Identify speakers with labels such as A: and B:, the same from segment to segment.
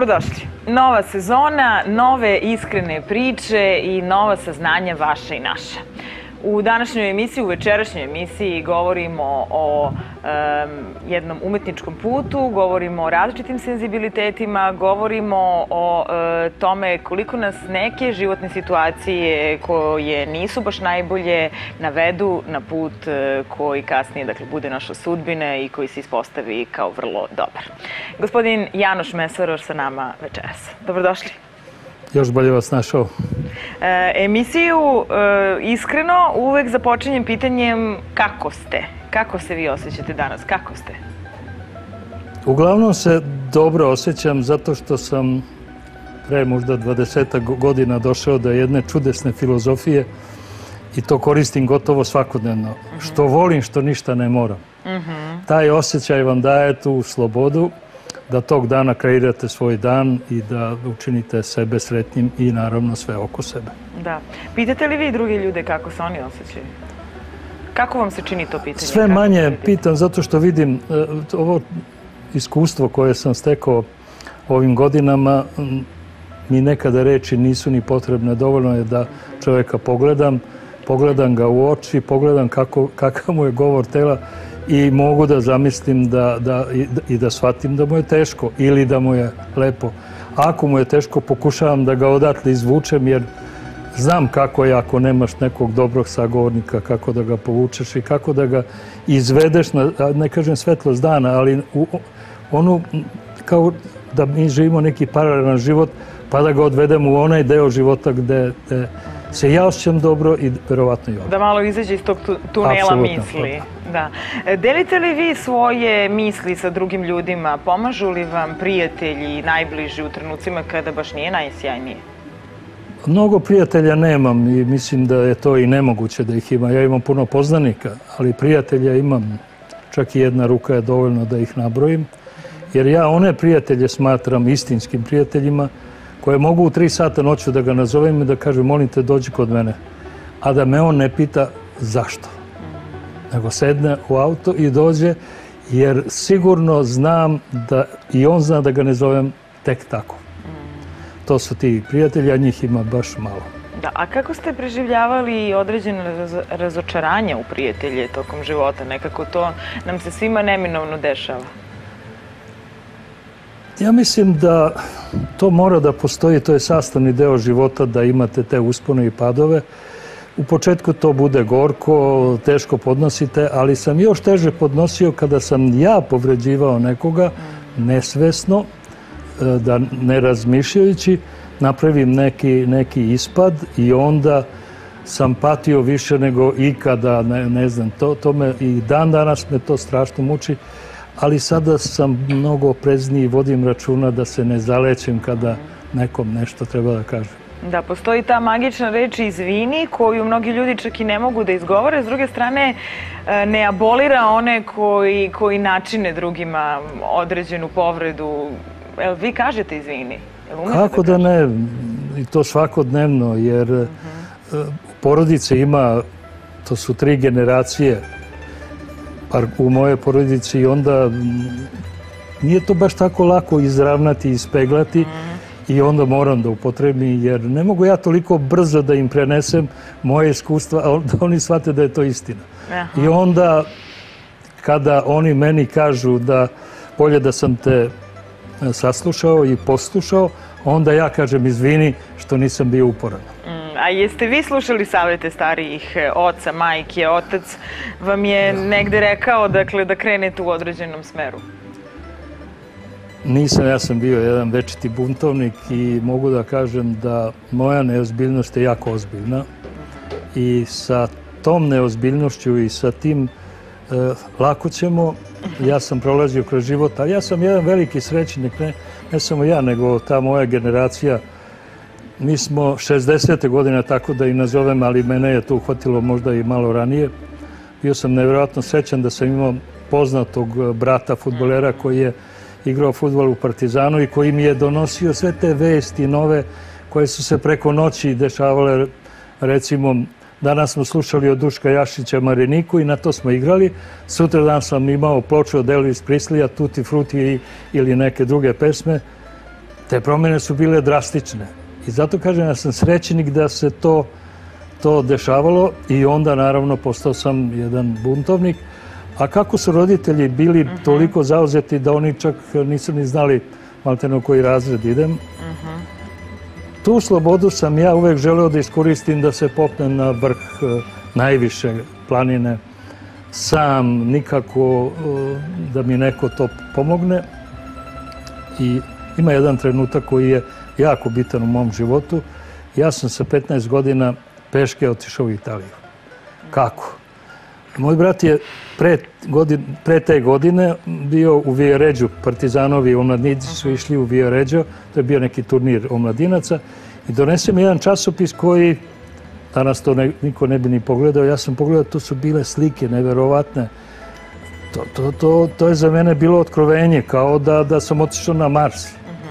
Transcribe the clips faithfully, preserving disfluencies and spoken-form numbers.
A: Dobrodošli. Nova sezona, nove iskrene priče i nova saznanja vaša i naša. U današnjoj emisiji, u večerašnjoj emisiji govorimo o um, jednom umetničkom putu, govorimo o različitim senzibilitetima, govorimo o uh, tome koliko nas neke životne situacije koje nisu baš najbolje navedu na put uh, koji kasnije dakle, bude naša sudbina i koji se ispostavi kao vrlo dobar. Gospodin Janoš Mesaroš sa nama večeras. Dobrodošli.
B: Još bolje vas našao.
A: E, emisiju e, iskreno uvek započinjem pitanjem kako ste? Kako se vi osjećate danas? Kako ste?
B: Uglavnom se dobro osjećam zato što sam pre možda dvadesetak godina došao do jedne čudesne filozofije i to koristim gotovo svakodnevno. Mm-hmm. Što volim, što ništa ne moram. Mm-hmm. Taj osjećaj vam daje tu slobodu da tog dana kreirate svoj dan i da učinite sebe sretnim i naravno sve oko sebe. Da.
A: Pitate li vi druge ljude kako se oni osjećaju? Kako vam se čini to pitanje?
B: Sve manje pitam zato što vidim ovo iskustvo koje sam stekao ovim godinama, mi nekada reči nisu ni potrebne, dovoljno je da čovjeka pogledam, pogledam ga u oči, pogledam kako, kakav mu je govor tela i mogu da zamislim da, da, i da shvatim da mu je teško ili da mu je lepo. Ako mu je teško, pokušavam da ga odatle izvučem jer znam kako je ako nemaš nekog dobrog sagovornika, kako da ga povučeš i kako da ga izvedeš na, ne kažem svetlost dana, ali u onu, kao da mi živimo neki paralelan život, pa da ga odvedemo u onaj deo života gde, gde se ja osjećam dobro i verovatno i ovo.
A: Da malo izađe iz tog tunela
B: Apsolutno,
A: misli. Da. Delite li vi svoje misli sa drugim ljudima? Pomažu li vam prijatelji najbliži u trenucima kada baš nije najsjajnije?
B: Mnogo prijatelja nemam i mislim da je to i nemoguće da ih ima. Ja imam puno poznanika, ali prijatelja imam. Čak i jedna ruka je dovoljno da ih nabrojim. Jer ja one prijatelje smatram istinskim prijateljima koje mogu u tri sata noću da ga nazovem i da kažem molim te dođi kod mene. A da me on ne pita zašto. Nego sedne u auto i dođe jer sigurno znam da i on zna da ga ne zovem tek tako. To su ti prijatelji, a njih ima baš malo.
A: Da, a kako ste preživljavali određene razo razočaranja u prijatelje tokom života? Nekako to nam se svima neminovno dešava.
B: Ja mislim da to mora da postoji, to je sastavni deo života da imate te uspone i padove. U početku to bude gorko, teško podnosite, ali sam još teže podnosio kada sam ja povređivao nekoga nesvesno, da ne razmišljajući, napravim neki, neki ispad i onda sam patio više nego ikada, ne, ne znam, to, to me i dan danas me to strašno muči, ali sada sam mnogo oprezniji i vodim računa da se ne zalećem kada nekom nešto treba da kažem.
A: Da, postoji ta magična reč izvini koju mnogi ljudi čak i ne mogu da izgovore. S druge strane, ne abolira one koji, koji načine drugima određenu povredu. Jel vi kažete izvini?
B: Kako da ne? I to svakodnevno, jer porodice ima, to su tri generacije, u moje porodici i onda nije to baš tako lako izravnati i ispeglati i onda moram da upotrebim jer ne mogu ja toliko brzo da im prenesem moje iskustva, a da oni shvate da je to istina. I onda kada oni meni kažu da bolje da sam te saslušao i poslušao, onda ja kažem izvini što nisam bio uporan.
A: A jeste vi slušali savjete starijih oca, majke, otac vam je negde rekao dakle, da krenete u određenom smeru?
B: Nisam, ja sam bio jedan večiti buntovnik i mogu da kažem da moja neozbiljnost je jako ozbiljna i sa tom neozbiljnošću i sa tim eh, lako ćemo, ja sam prolazio kroz život, ali ja sam jedan veliki srećnik, ne, ne samo ja, nego ta moja generacija. Mi smo šezdesete godine, tako da i nazovem, ali mene je to uhvatilo možda i malo ranije. Bio sam nevjerojatno srećan da sam imao poznatog brata fudbalera koji je igrao fudbal u Partizanu i koji mi je donosio sve te vesti nove koje su se preko noći dešavale. Recimo, danas smo slušali od Duška Jašića Mariniku i na to smo igrali. Sutra dan sam imao ploču od Elvis Presleya, Tutti Frutti ili neke druge pesme. te promjene su bile drastične. I zato kažem, ja sam srećenik da se to, to dešavalo i onda naravno postao sam jedan buntovnik. A kako su roditelji bili toliko zauzeti da oni čak nisu ni znali maltene u koji razred idem. Tu slobodu sam ja uvek želeo da iskoristim da se popnem na vrh najviše planine. Sam, nikako da mi neko to pomogne. I ima jedan trenutak koji je jako bitan u mom životu. Ja sam sa petnaest godina peške otišao u Italiju. Kako? Moj brat je pre, godin, pre te godine bio u Viareggio, Partizanovi omladinci su išli u Viareggio, to je bio neki turnir omladinaca, i donese mi jedan časopis koji, danas to ne, niko ne bi ni pogledao, ja sam pogledao, to su bile slike neverovatne. To, to, to, to je za mene bilo otkrovenje, kao da, da sam otišao na Mars.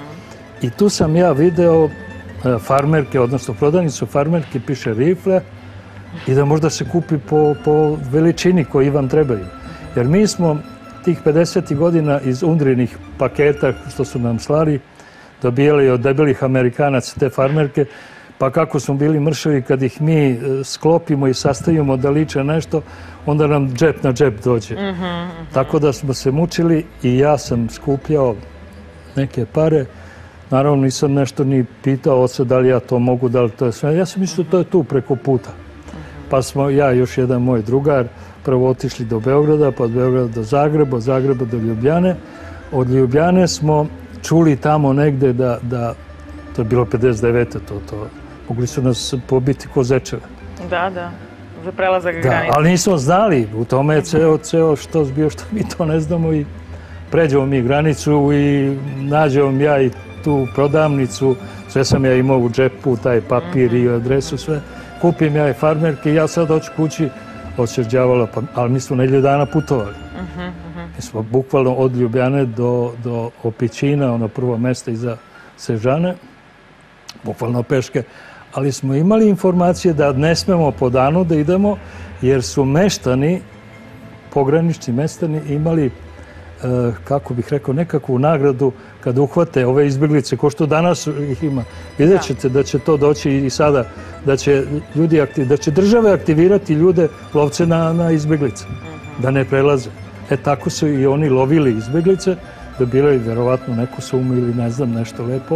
B: I tu sam ja video farmerke, odnosno prodavnicu farmerke, piše rifle, i da možda se kupi po, po veličini koji vam trebaju. Jer mi smo tih pedesetih godina iz undrinih paketa što su nam slali dobijali od debelih Amerikanaca te farmerke, pa kako smo bili mršavi kad ih mi sklopimo i sastavimo da liče nešto, onda nam džep na džep dođe. Mm-hmm, mm-hmm. Tako da smo se mučili i ja sam skupljao neke pare. Naravno nisam nešto ni pitao oca da li ja to mogu, da li to je sve. Ja sam mislio to je tu preko puta. Pa smo ja i još jedan moj drugar prvo otišli do Beograda, pa od Beograda do Zagreba, od Zagreba do Ljubljane. Od Ljubljane smo čuli tamo negde da, da to je bilo pedeset devete to, to mogli su nas pobiti ko zečeve.
A: Da, da, za prelazak
B: da,
A: granice.
B: Ali nismo znali, u tome je ceo, ceo što bio, što mi to ne znamo i pređemo mi granicu i nađemo ja i tu prodavnicu, sve sam ja imao u džepu, taj papir i adresu, sve. Kupim ja i farmerke i ja sad hoću kući od Šerđavala, pa, ali mi smo nedelju dana putovali. Uh-huh, uh-huh. Mi smo bukvalno od Ljubljane do, do Opićina, ono prvo mesto iza Sežane, bukvalno peške, ali smo imali informacije da ne smemo po danu da idemo, jer su meštani, pogranični meštani, imali, eh, kako bih rekao, nekakvu nagradu kad uhvate ove izbjeglice, ko što danas ih ima. Vidjet ćete da će to doći i sada, da će, ljudi aktiv, da će države aktivirati ljude, lovce na, na izbjeglice, da ne prelaze. E tako su i oni lovili izbjeglice, dobili vjerovatno neku sumu ili ne znam nešto lepo,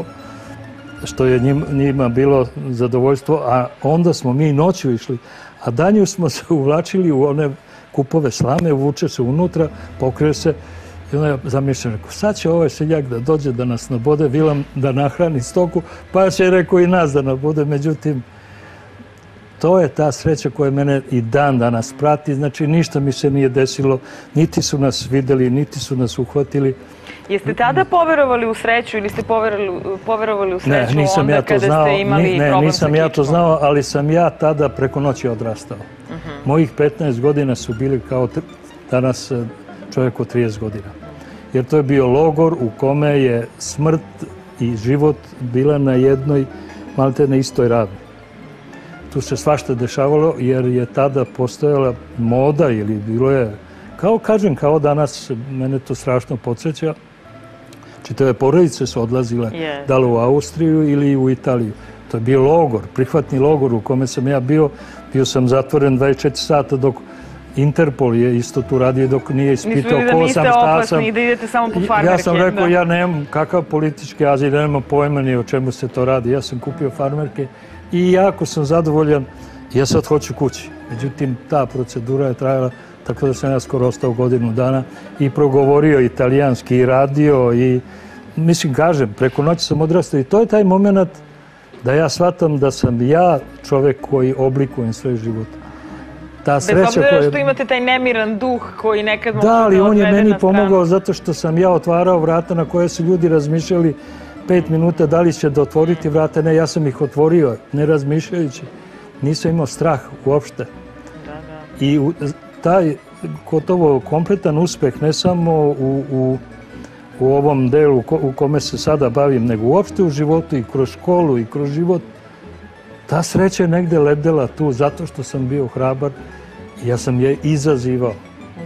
B: što je njim, njima bilo zadovoljstvo, a onda smo mi noću išli, a danju smo se uvlačili u one kupove slame, uvuče se unutra, pokrije se. I onda je zamišljam, rekao, sad će ovaj seljak da dođe da nas nabode vilom, da nahrani stoku, pa će, rekao, i nas da nabode. Međutim, to je ta sreća koja mene i dan danas prati. Znači, ništa mi se nije desilo, niti su nas videli, niti su nas uhvatili.
A: Jeste tada poverovali u sreću ili ste poverovali, poverovali u sreću
B: ne, nisam
A: onda
B: ja to
A: kada
B: znao,
A: ste imali
B: ni, ne,
A: problem sa
B: nisam ja to
A: kičmom?
B: znao, ali sam ja tada preko noći odrastao. Uh-huh. Mojih petnaest godina su bili kao danas čovjek od trideset godina. Jer to je bio logor u kome je smrt i život bila na jednoj, maltene istoj ravni. Tu se svašta dešavalo jer je tada postojala moda ili bilo je, kao kažem, kao danas, mene to strašno podsjeća, čitave porodice su odlazile
A: yes.
B: da li u Austriju ili u Italiju. To je bio logor, prihvatni logor u kome sam ja bio. Bio sam zatvoren dvadeset četiri sata dok Interpol je isto tu radio dok nije ispitao ko sam, šta sam.
A: Da idete samo po farmerke.
B: Ja sam rekao, ja nemam kakav politički azil, nemam pojma ni o čemu se to radi. Ja sam kupio farmerke i jako sam zadovoljan. Ja sad hoću kući. Međutim, ta procedura je trajala tako da sam ja skoro ostao godinu dana i progovorio italijanski i radio i mislim, kažem, preko noći sam odrastao i to je taj moment da ja shvatam da sam ja čovjek koji oblikujem svoj život. Ta sreća
A: bez obzira
B: koja...
A: što imate taj nemiran duh koji nekad može
B: da, ali on je meni pomogao
A: stranu.
B: Zato što sam ja otvarao vrata na koje su ljudi razmišljali pet minuta da li će da otvoriti vrata. Ne, ja sam ih otvorio, ne razmišljajući. Nisam imao strah uopšte.
A: Da, da.
B: I u, taj gotovo kompletan uspeh ne samo u, u, u ovom delu ko, u kome se sada bavim, nego uopšte u životu i kroz školu i kroz život, ta sreća je negde ledela tu zato što sam bio hrabar i ja sam je izazivao.
A: Da.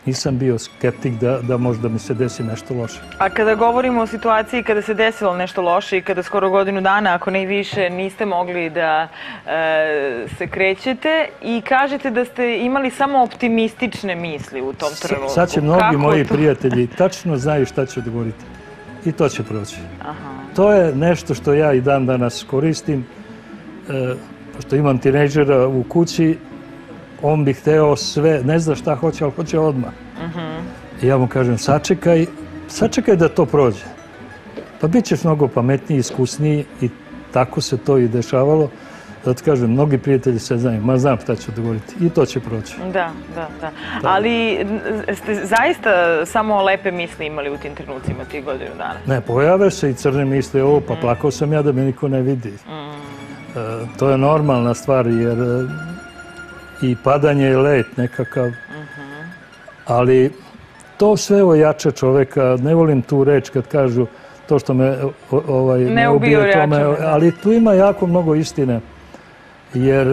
B: nisam bio skeptik da, da možda mi se desi nešto loše.
A: A kada govorimo o situaciji kada se desilo nešto loše i kada skoro godinu dana, ako ne i više, niste mogli da e, se krećete i kažete da ste imali samo optimistične misli u tom trenutku.
B: Sad će mnogi
A: Kako
B: moji
A: to?
B: prijatelji tačno znaju šta će odgovoriti. I to će proći.
A: Aha.
B: To je nešto što ja i dan danas koristim. E, pošto imam tinejdžera u kući, on bi hteo sve, ne zna šta hoće, ali hoće odmah.
A: Uh-huh.
B: I ja mu kažem, sačekaj, sačekaj da to prođe. Pa bit ćeš mnogo pametniji, iskusniji i tako se to i dešavalo. Zato kažem, mnogi prijatelji se znaju, ma znam šta ću dogovoriti i to će proći.
A: Da, da, da. Ali ste zaista samo lepe misli imali u tim trenucima tih godinu dana?
B: Ne, pojave se i crne misli, o, pa plakao sam ja da me niko ne vidi. To je normalna stvar, jer i padanje je let nekakav, ali to sve ojača čoveka. Ne volim tu reč kad kažu to što me ovaj, ne ubije tome, ali tu ima jako mnogo istine. Jer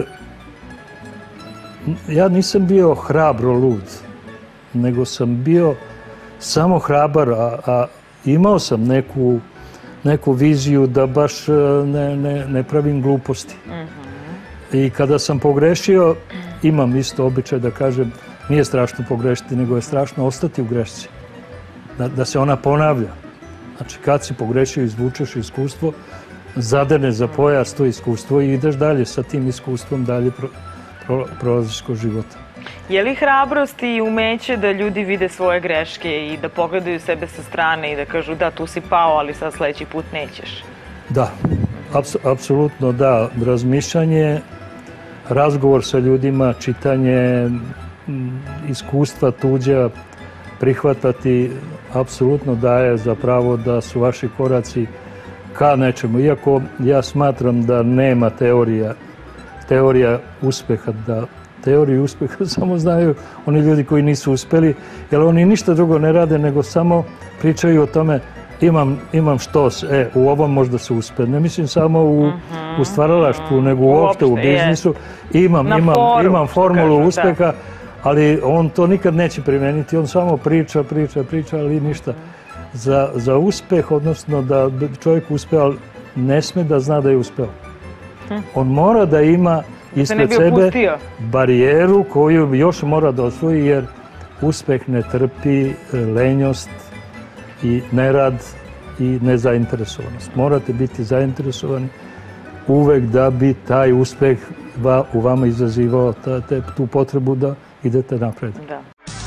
B: ja nisam bio hrabro lud, nego sam bio samo hrabar, a, a imao sam neku, neku viziju da baš ne, ne, ne pravim gluposti. Mm-hmm. I kada sam pogrešio, imam isto običaj da kažem, nije strašno pogrešiti, nego je strašno ostati u grešci. Da, da se ona ponavlja. Znači, kad si pogrešio, izvučeš iskustvo, zadene za pojas to iskustvo i ideš dalje sa tim iskustvom, dalje pro, pro, prolaziš kroz života.
A: Je li hrabrost i umeće da ljudi vide svoje greške i da pogledaju sebe sa strane i da kažu da, tu si pao, ali sad sledeći put nećeš?
B: Da, apsolutno da. Razmišljanje, razgovor sa ljudima, čitanje, iskustva tuđa, prihvatati, apsolutno daje za pravo da su vaši koraci ka nečemu. Iako ja smatram da nema teorija, teorija uspeha, da teoriju uspeha samo znaju oni ljudi koji nisu uspeli, jer oni ništa drugo ne rade, nego samo pričaju o tome imam, imam štos, e, u ovom možda se uspe. Ne mislim samo u, u stvaralaštvu, nego uopšte u biznisu. Imam, imam, imam formulu uspeha, ali on to nikad neće primeniti. On samo priča, priča, priča, ali ništa. Za, za uspeh, odnosno da čovjek uspe, ali ne sme da zna da je uspeo. On mora da ima ispred sebe barijeru koju još mora da osvoji, jer uspeh ne trpi lenjost i nerad i nezainteresovanost. Morate biti zainteresovani uvek da bi taj uspeh va, u vama izazivao ta, te, tu potrebu da idete napred.
A: Da.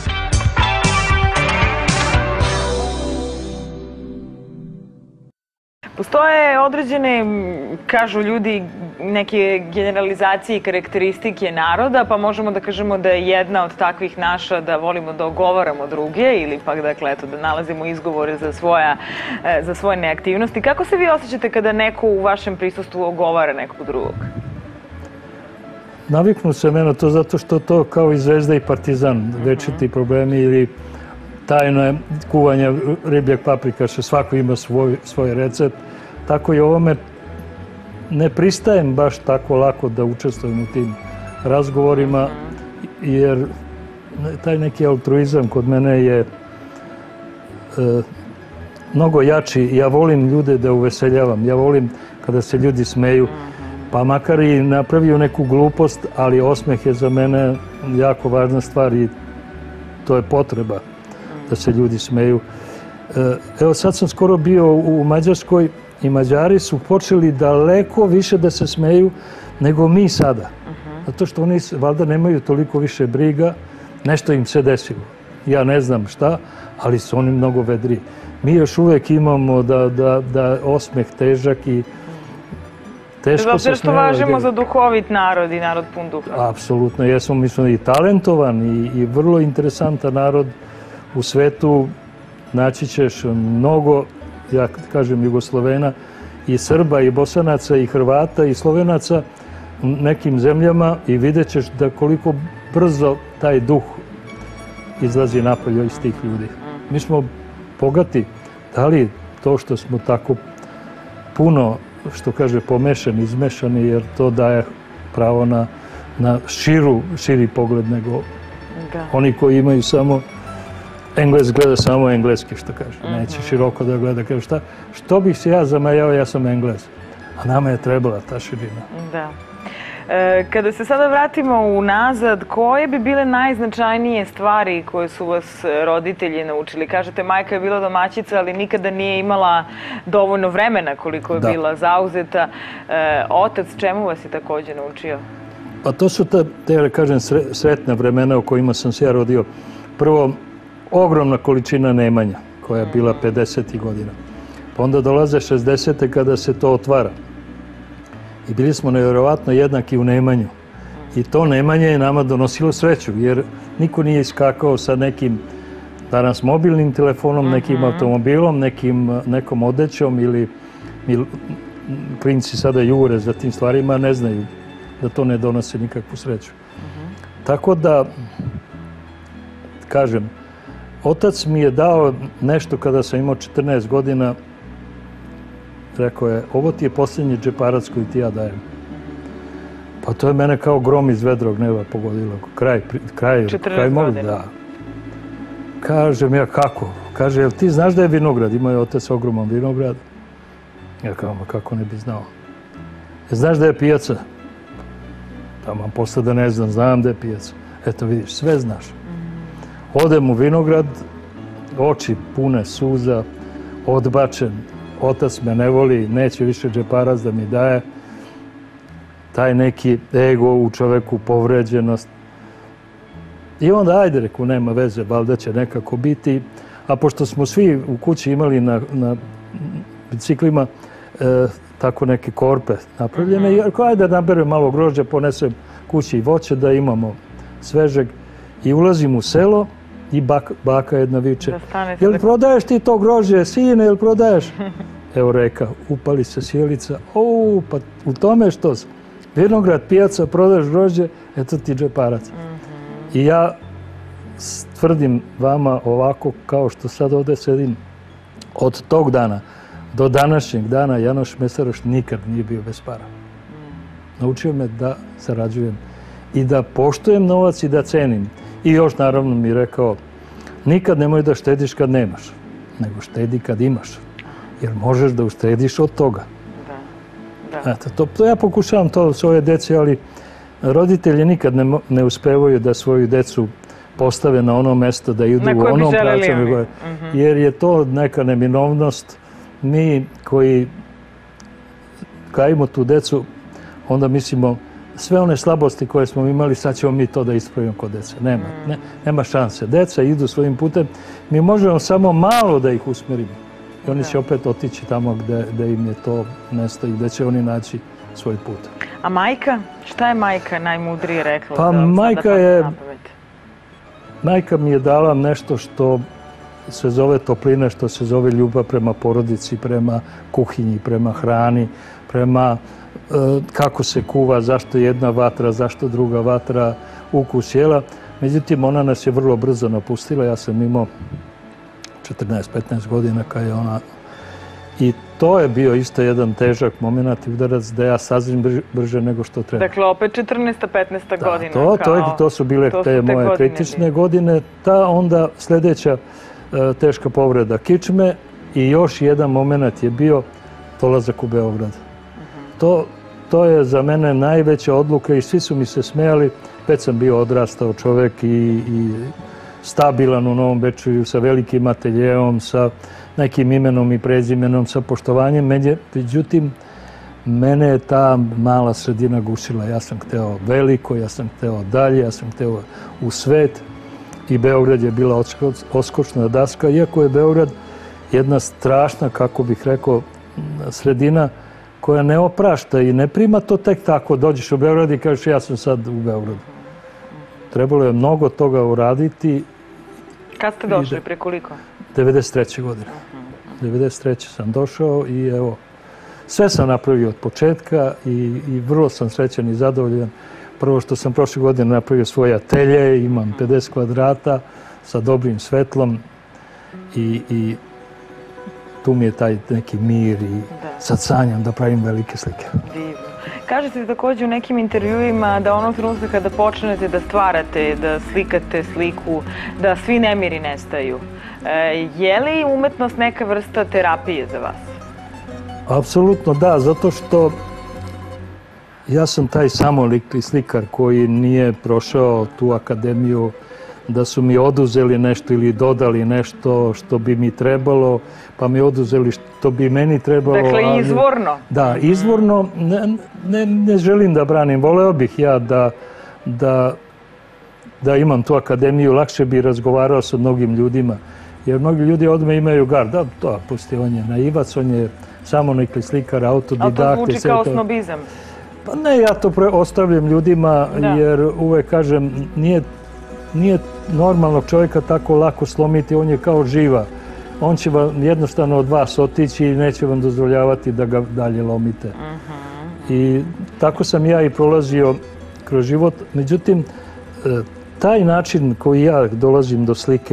A: Postoje određene, kažu ljudi, neke generalizacije i karakteristike naroda, pa možemo da kažemo da je jedna od takvih naša da volimo da ogovaramo druge ili pak, dakle, eto, da nalazimo izgovore za, svoja, za svoje neaktivnosti. Kako se vi osjećate kada neko u vašem prisustvu ogovara nekog drugog?
B: Naviknu se meno to zato što to kao i Zvezda i Partizan, večiti problemi ili tajno kuvanje ribljeg paprikaša, svako ima svoj, svoj recept. Tako i ovome ne pristajem baš tako lako da učestvujem u tim razgovorima, jer taj neki altruizam kod mene je e, mnogo jači. Ja volim ljude da uveseljavam, ja volim kada se ljudi smeju, pa makar i napravio neku glupost, ali osmeh je za mene jako važna stvar i to je potreba da se ljudi smeju. Evo, sad sam skoro bio u Mađarskoj i Mađari su počeli daleko više da se smeju nego mi sada. Zato što oni valjda nemaju toliko više briga, nešto im se desilo. Ja ne znam šta, ali su oni mnogo vedriji. Mi još uvek imamo da, da, da osmeh težak i teško se smijeva.
A: Zato što važemo za duhovit narod i narod pun duha.
B: Apsolutno, jesmo, mi smo i talentovan i, i vrlo interesantan narod u svetu. Naći ćeš mnogo, ja kažem, Jugoslovena, i Srba, i Bosanaca, i Hrvata, i Slovenaca u nekim zemljama i vidjet ćeš da koliko brzo taj duh izlazi napolje iz tih ljudi. Mi smo bogati, da li to što smo tako puno, što kaže, pomešani, izmešani, jer to daje pravo na, na širu, širi pogled nego da. Oni koji imaju samo Engles gleda samo engleski, što kaže. Neće široko da gleda. Kaže, šta, što bih se ja zamajao, ja sam Englez. A nama je trebala ta širina.
A: Da. E, kada se sada vratimo unazad, koje bi bile najznačajnije stvari koje su vas roditelji naučili? Kažete, majka je bila domaćica, ali nikada nije imala dovoljno vremena koliko je
B: Da.
A: bila zauzeta. E, otac čemu vas je također naučio?
B: Pa to su te, te kažem, sre- sretna vremena u kojima sam se ja rodio. Prvo, ogromna količina nemanja, koja je bila pedesetih godina. Pa onda dolaze šezdesete kada se to otvara. I bili smo nevjerovatno jednaki u nemanju. I to nemanje je nama donosilo sreću, jer niko nije iskakao sa nekim danas mobilnim telefonom, nekim automobilom, nekim, nekom odećom ili, ili klinci sada jure za tim stvarima, ne znaju da to ne donose nikakvu sreću. Tako da, kažem, otac mi je dao nešto kada sam imao četrnaest godina. Rekao je, ovo ti je posljednji džeparac koji ti ja dajem. Pa to je mene kao grom iz vedrog neba pogodilo. Kraj, kraj, kraj mog, da. Kažem ja, kako? Kaže, jel ti znaš da je vinograd? Imao je otac ogroman vinograd. Ja kao, ma kako ne bi znao. Znaš da je pijaca? Tamo posle da ne znam, znam da je pijaca. Eto vidiš, sve znaš. Odem u vinograd, oči pune suza, odbačen. Otac me ne voli, neće više džeparac da mi daje. Taj neki ego u čoveku, povređenost. I onda, ajde, reku, nema veze, valjda će nekako biti. A pošto smo svi u kući imali na, na biciklima e, tako neke korpe napravljene, i rekao, ajde, naberem malo grožđa, ponesem kući i voće da imamo svežeg. I ulazim u selo i bak, baka jedna viče, jel prodaješ ti to grožđe, sine, jel prodaješ? Evo reka, upali se sjelica, o, pa u tome što sam. Vinograd, pijaca, prodaš grožđe, eto ti džeparac. I ja tvrdim vama ovako, kao što sad ovdje sedim, od tog dana do današnjeg dana Janoš Mesaroš nikad nije bio bez para. Naučio me da zarađujem i da poštujem novac i da cenim. I još naravno mi rekao, nikad nemoj da štediš kad nemaš, nego štedi kad imaš. Jer možeš da uštediš od toga. Da, da. Eto, to, to ja pokušavam to svoje dece, ali roditelji nikad ne, ne uspevaju da svoju decu postave na ono mesto, da idu u onom pravcu. Mm-hmm. Jer je to neka neminovnost. Mi koji gajimo tu decu, onda mislimo, sve one slabosti koje smo imali, sad ćemo mi to da ispravimo kod dece. Nema, ne, nema šanse. Deca idu svojim putem. Mi možemo samo malo da ih usmerimo. I oni će opet otići tamo gde, gde im je to mesto i gde će oni naći svoj put.
A: A majka? Šta je majka najmudrije rekla?
B: Pa majka je... Majka mi je dala nešto što se zove toplina, što se zove ljubav prema porodici, prema kuhinji, prema hrani, prema e, kako se kuva, zašto jedna vatra, zašto druga vatra, ukus jela. Međutim, ona nas je vrlo brzo napustila. Ja sam imao četrnaest petnaest godina kad je ona... I to je bio isto jedan težak moment i udarac da ja sazrim brže, brže nego što treba.
A: Dakle, opet četrnaesta petnaesta
B: da,
A: godina.
B: To, to, je, to su bile
A: to
B: te,
A: su te
B: moje
A: godine
B: kritične
A: bili.
B: godine. Ta onda sljedeća uh, teška povreda kičme i još jedan moment je bio dolazak u Beograd. Uh-huh. To, to je za mene najveća odluka i svi su mi se smejali. Već sam bio odrastao čovjek i, i stabilan u Novom Bečeju sa velikim ateljeom, sa nekim imenom i prezimenom, sa poštovanjem. Međutim, mene je ta mala sredina gušila. Ja sam hteo veliko, ja sam hteo dalje, ja sam hteo u svet i Beograd je bila oskočna daska, iako je Beograd jedna strašna, kako bih rekao, sredina koja ne oprašta i ne prima to tek tako. Dođeš u Beograd i kažeš ja sam sad u Beogradu. Trebalo je mnogo toga uraditi.
A: Kad ste došli, pre koliko?
B: devedeset treće godine. devedeset treće sam došao i evo, sve sam napravio od početka i, i vrlo sam srećan i zadovoljan. Prvo što sam prošle godine napravio svoje atelje, imam pedeset kvadrata sa dobrim svetlom i, i tu mi je taj neki mir i sad sanjam da pravim velike slike.
A: Divno. Kažete također u nekim intervjuima da onog trenutka kada počnete da stvarate, da slikate sliku, da svi nemiri nestaju. Je li umetnost neka vrsta terapije za vas?
B: Apsolutno da, zato što ja sam taj samolikli slikar koji nije prošao tu akademiju da su mi oduzeli nešto ili dodali nešto što bi mi trebalo, pa mi oduzeli što bi meni trebalo.
A: Dakle, izvorno.
B: Da, izvorno. Ne, ne, ne želim da branim. Voleo bih ja da, da, da imam tu akademiju. Lakše bi razgovarao sa mnogim ljudima. Jer mnogi ljudi odmah imaju gard. Da, to, pusti, on je naivac, on je samolikli slikar, autodidakt.
A: Ali to zvuči kao snobizam.
B: Pa ne, ja to ostavljam ljudima jer uvek kažem, nije Nije normalnog čovjeka tako lako slomiti, on je kao živa. On će vam jednostavno od vas otići i neće vam dozvoljavati da ga dalje lomite. I tako sam ja i prolazio kroz život. Međutim, taj način koji ja dolazim do slike,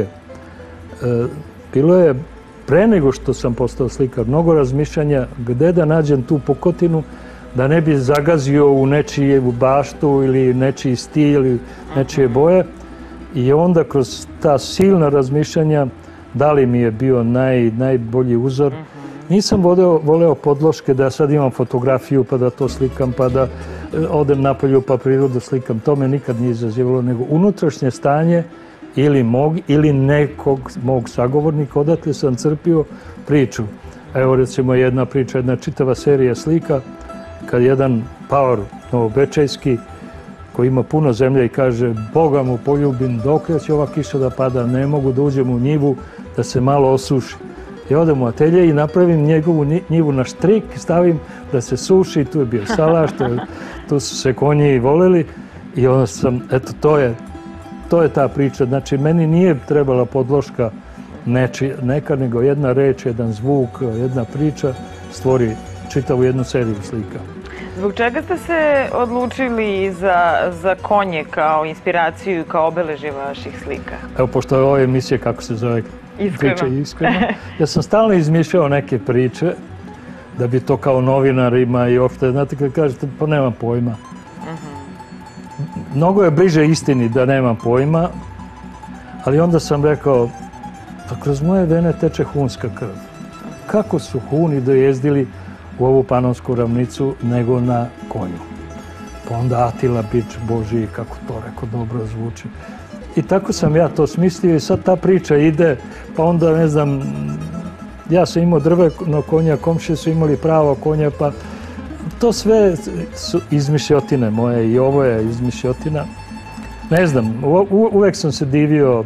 B: bilo je pre nego što sam postao slikar, mnogo razmišljanja gde da nađem tu pukotinu, da ne bi zagazio u nečiju baštu ili nečiji stil ili nečije boje. I onda kroz ta silna razmišljanja da li mi je bio naj, najbolji uzor. Nisam voleo, voleo podloške da sad imam fotografiju pa da to slikam, pa da odem napolju pa prirodu slikam. To me nikad nije izazivalo, nego unutrašnje stanje ili mog ili nekog mog sagovornika. Odatle sam crpio priču. Evo recimo jedna priča, jedna čitava serija slika kad jedan paor novobečejski koji ima puno zemlje i kaže Boga mu poljubim, dok će ova kiša da pada, ne mogu da uđem u njivu da se malo osuši. I odem u atelje i napravim njegovu njivu na štrik, stavim da se suši, tu je bio salaš, tu su se konji voleli i onda sam, eto, to je, to je ta priča. Znači, meni nije trebala podloška neči, neka, nego jedna reč, jedan zvuk, jedna priča stvori čitavu jednu seriju slika.
A: Zbog čega ste se odlučili za, za konje kao inspiraciju i kao obeležje vaših slika?
B: Evo, pošto je ova emisija, kako se zove,
A: Iskreno.
B: Priča iskreno, ja sam stalno izmišljao neke priče da bi to kao novinarima i uopšte, znate kad kažete, pa nemam pojma. Mnogo je bliže istini da nemam pojma, ali onda sam rekao, pa kroz moje vene teče hunska krv. Kako su Huni dojezdili u ovu Panonsku ravnicu nego na konju? Pa onda Atila bič Božiji, kako to rekao, dobro zvuči. I tako sam ja to smislio i sad ta priča ide, pa onda ne znam, ja sam imao drveno konja, komšije su imali pravo konja, pa to sve su izmišljotine moje i ovo je izmišljotina. Ne znam, u, uvek sam se divio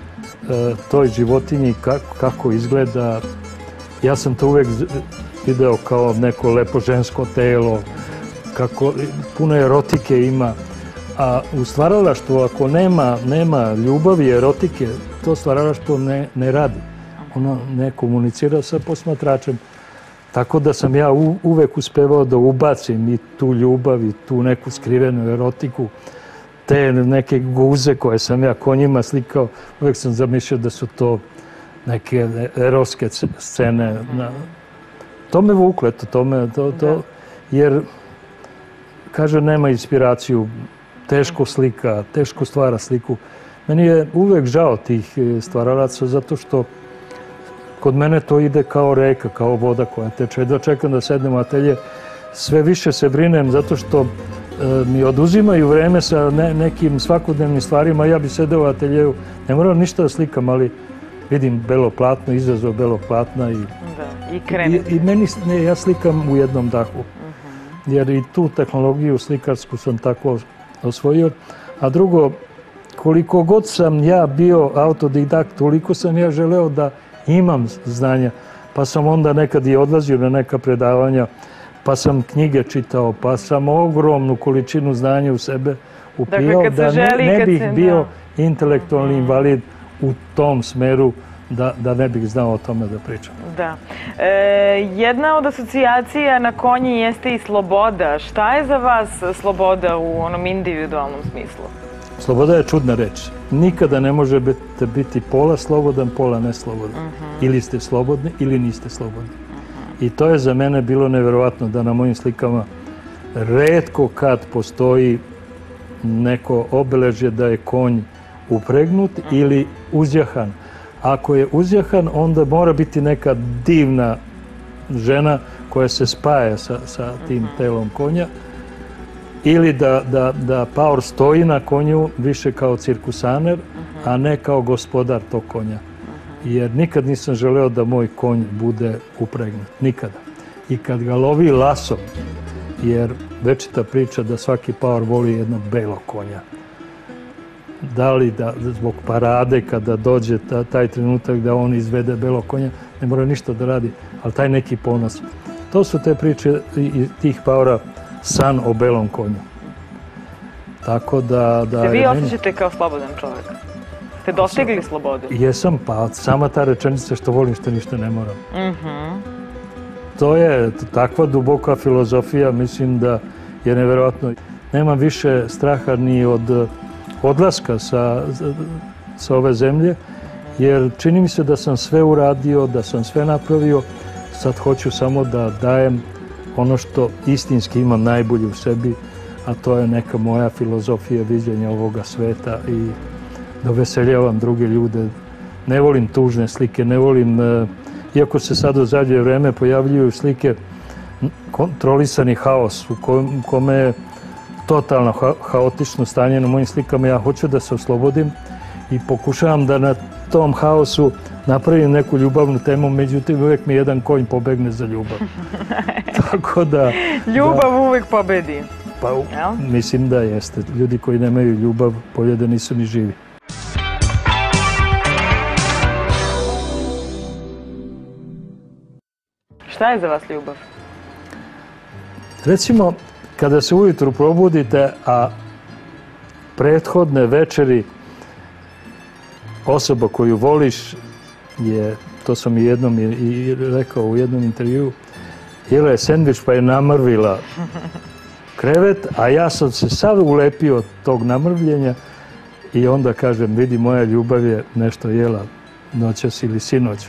B: e, toj životinji, kako, kako izgleda. Ja sam to uvek video kao neko lepo žensko telo, kako puno erotike ima. A u stvaralaštvu, ako nema, nema ljubavi, erotike, to stvaralaštvo ne, ne radi. Ono ne komunicira sa posmatračem. Tako da sam ja u, uvek uspevao da ubacim i tu ljubav i tu neku skrivenu erotiku, te neke guze koje sam ja konjima slikao. Uvek sam zamišljao da su to neke erotske scene. To me vuklo, eto, to me, to, to, jer, kaže, nema inspiraciju, teško slika, teško stvara sliku. Meni je uvek žao tih stvaralaca zato što kod mene to ide kao reka, kao voda koja teče. Jedva čekam da sednem u atelje, sve više se brinem zato što e, mi oduzimaju vreme sa ne, nekim svakodnevnim stvarima. Ja bi sedeo u ateljeju, ne moram ništa da slikam, ali vidim belo platno, izazov belog platna i,
A: da, i krenuti.
B: I, i meni, ne, ja slikam u jednom dahu. Uh-huh. Jer i tu tehnologiju slikarsku sam tako osvojio. A drugo, koliko god sam ja bio autodidakt, toliko sam ja želeo da imam znanja. Pa sam onda nekad i odlazio na neka predavanja, pa sam knjige čitao, pa sam ogromnu količinu znanja u sebe upijao,
A: dakle,
B: da ne,
A: želi,
B: ne bih
A: se,
B: bio
A: da.
B: intelektualni mm. invalid u tom smeru, da, da ne bih znao o tome da pričam.
A: Da. E, jedna od asocijacija na konji jeste i sloboda. Šta je za vas sloboda u onom individualnom smislu?
B: Sloboda je čudna reč. Nikada ne možete biti pola slobodan, pola neslobodan. Uh-huh. Ili ste slobodni, ili niste slobodni. Uh-huh. I to je za mene bilo neverovatno da na mojim slikama retko kad postoji neko obeležje da je konj upregnut ili uzjahan. Ako je uzjahan, onda mora biti neka divna žena koja se spaja sa, sa tim telom konja, ili da, da, da paor stoji na konju više kao cirkusaner, a ne kao gospodar tog konja. Jer nikad nisam želeo da moj konj bude upregnut. Nikada. I kad ga lovi lasom, jer večita priča da svaki paor voli jednog belog konja. Da li da zbog parade kada dođe ta, taj trenutak da on izvede belog konja, ne mora ništa da radi, ali taj neki ponos. To su te priče i tih paora, san o belom konju. Tako da... da
A: se vi
B: je
A: osjećate kao slobodan čovjek? Ste dostigli slobodu?
B: Jesam, pa sama ta rečenica što volim, što ništa ne moram.
A: Mhm.
B: To je takva duboka filozofija, mislim da je neverovatno. Nemam više straha ni od odlaska sa, sa ove zemlje, jer čini mi se da sam sve uradio, da sam sve napravio. Sad hoću samo da dajem ono što istinski imam najbolje u sebi, a to je neka moja filozofija viđenja ovoga sveta i da veseljavam druge ljude. Ne volim tužne slike, ne volim... Iako se sad u zadnje vreme pojavljuju slike, kontrolisani haos u kome je totalno haotično stanje na mojim slikama, ja hoću da se oslobodim i pokušavam da na tom haosu napravim neku ljubavnu temu, međutim uvijek mi jedan konj pobegne za ljubav. Tako da...
A: Ljubav da, uvijek pobedi.
B: Pa mislim da jeste. Ljudi koji nemaju ljubav, bolje da nisu ni živi.
A: Šta je za vas ljubav?
B: Recimo, kada se ujutru probudite, a prethodne večeri osoba koju voliš je, to sam i jednom i rekao u jednom intervjuu, jela je sendvič pa je namrvila krevet, a ja sam se sad ulepio tog namrvljenja i onda kažem, vidi, moja ljubav je nešto jela noćas ili sinoć.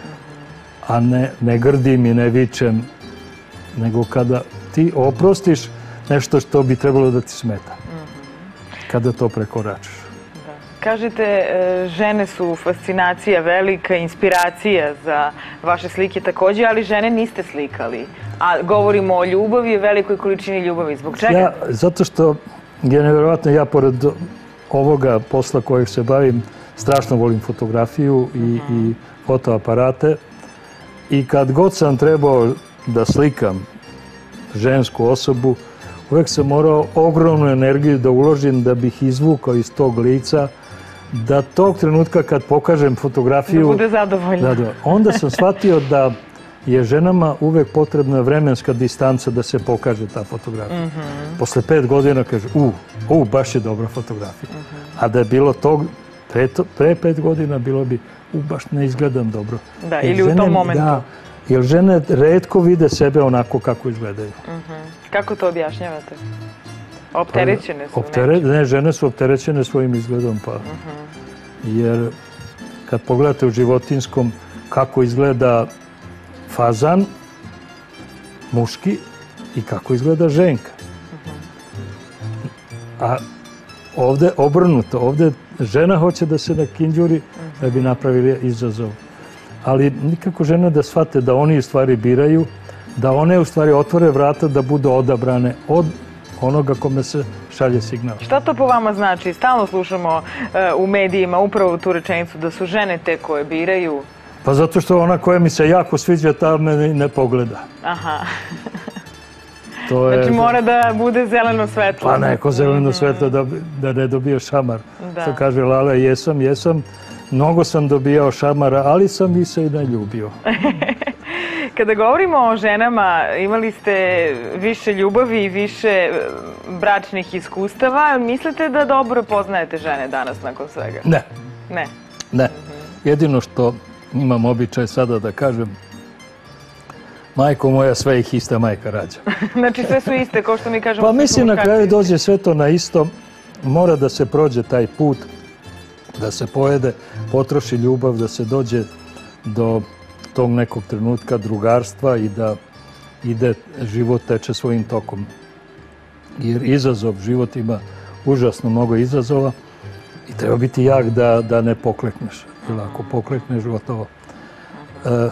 B: A ne, ne grdim i ne vičem, nego kada ti oprostiš nešto što bi trebalo da ti smeta. Kada to prekoračiš.
A: Da. Kažete, žene su fascinacija velika, inspiracija za vaše slike također, ali žene niste slikali. A govorimo o ljubavi i velikoj količini ljubavi. Zbog čega?
B: Ja, zato što je nevjerovatno, ja pored ovoga posla kojeg se bavim, strašno volim fotografiju i, i fotoaparate. I kad god sam trebao da slikam žensku osobu, uvek sam morao ogromnu energiju da uložim da bih izvukao iz tog lica, da tog trenutka kad pokažem fotografiju...
A: Da bude zadovoljna.
B: Da, da. Onda sam shvatio da je ženama uvek potrebna vremenska distanca da se pokaže ta fotografija. Mm-hmm. Posle pet godina kaže, u, u, baš je dobra fotografija. Mm-hmm. A da je bilo tog, pre, pre pet godina bilo bi, u, baš ne izgledam dobro.
A: Da, ili žene, u tom momentu. Da,
B: jer žene retko vide sebe onako kako izgledaju.
A: Mm-hmm. Kako to objašnjavate? Opterećene su
B: Optere, ne, žene su opterećene svojim izgledom. Pa. Mm-hmm. Jer kad pogledate u životinskom kako izgleda fazan, muški, i kako izgleda ženka. Mm-hmm. A ovde obrnuto, ovde žena hoće da se nakinđuri mm-hmm. da bi napravili izazov. Ali nikako žene da shvate da oni u stvari biraju, da one u stvari otvore vrata da budu odabrane od onoga kome se šalje signal.
A: Šta to po vama znači? Stalno slušamo uh, u medijima upravo tu rečenicu da su žene te koje biraju.
B: Pa zato što ona koja mi se jako sviđa, ta me ne pogleda.
A: Aha.
B: To je,
A: znači mora da bude zeleno svetlo.
B: Pa neko zeleno svetlo da, da ne dobije šamar. Da. Što kaže Lala, jesam, jesam. Mnogo sam dobijao šamara, ali sam i se i naljubio.
A: Kada govorimo o ženama, imali ste više ljubavi i više bračnih iskustava. Mislite da dobro poznajete žene danas nakon svega?
B: Ne.
A: Ne?
B: Ne. Jedino što imam običaj sada da kažem, majko moja, sve ih ista majka rađa.
A: Znači sve su iste, kao što mi kažemo.
B: Pa mislim na kraju dođe sve to na isto. Mora da se prođe taj put, da se pojede, potroši ljubav, da se dođe do tog nekog trenutka drugarstva i da ide, život teče svojim tokom. jer izazov, život ima užasno mnogo izazova i treba biti jak da, da ne poklekneš. Jer ako poklekneš, gotovo. E,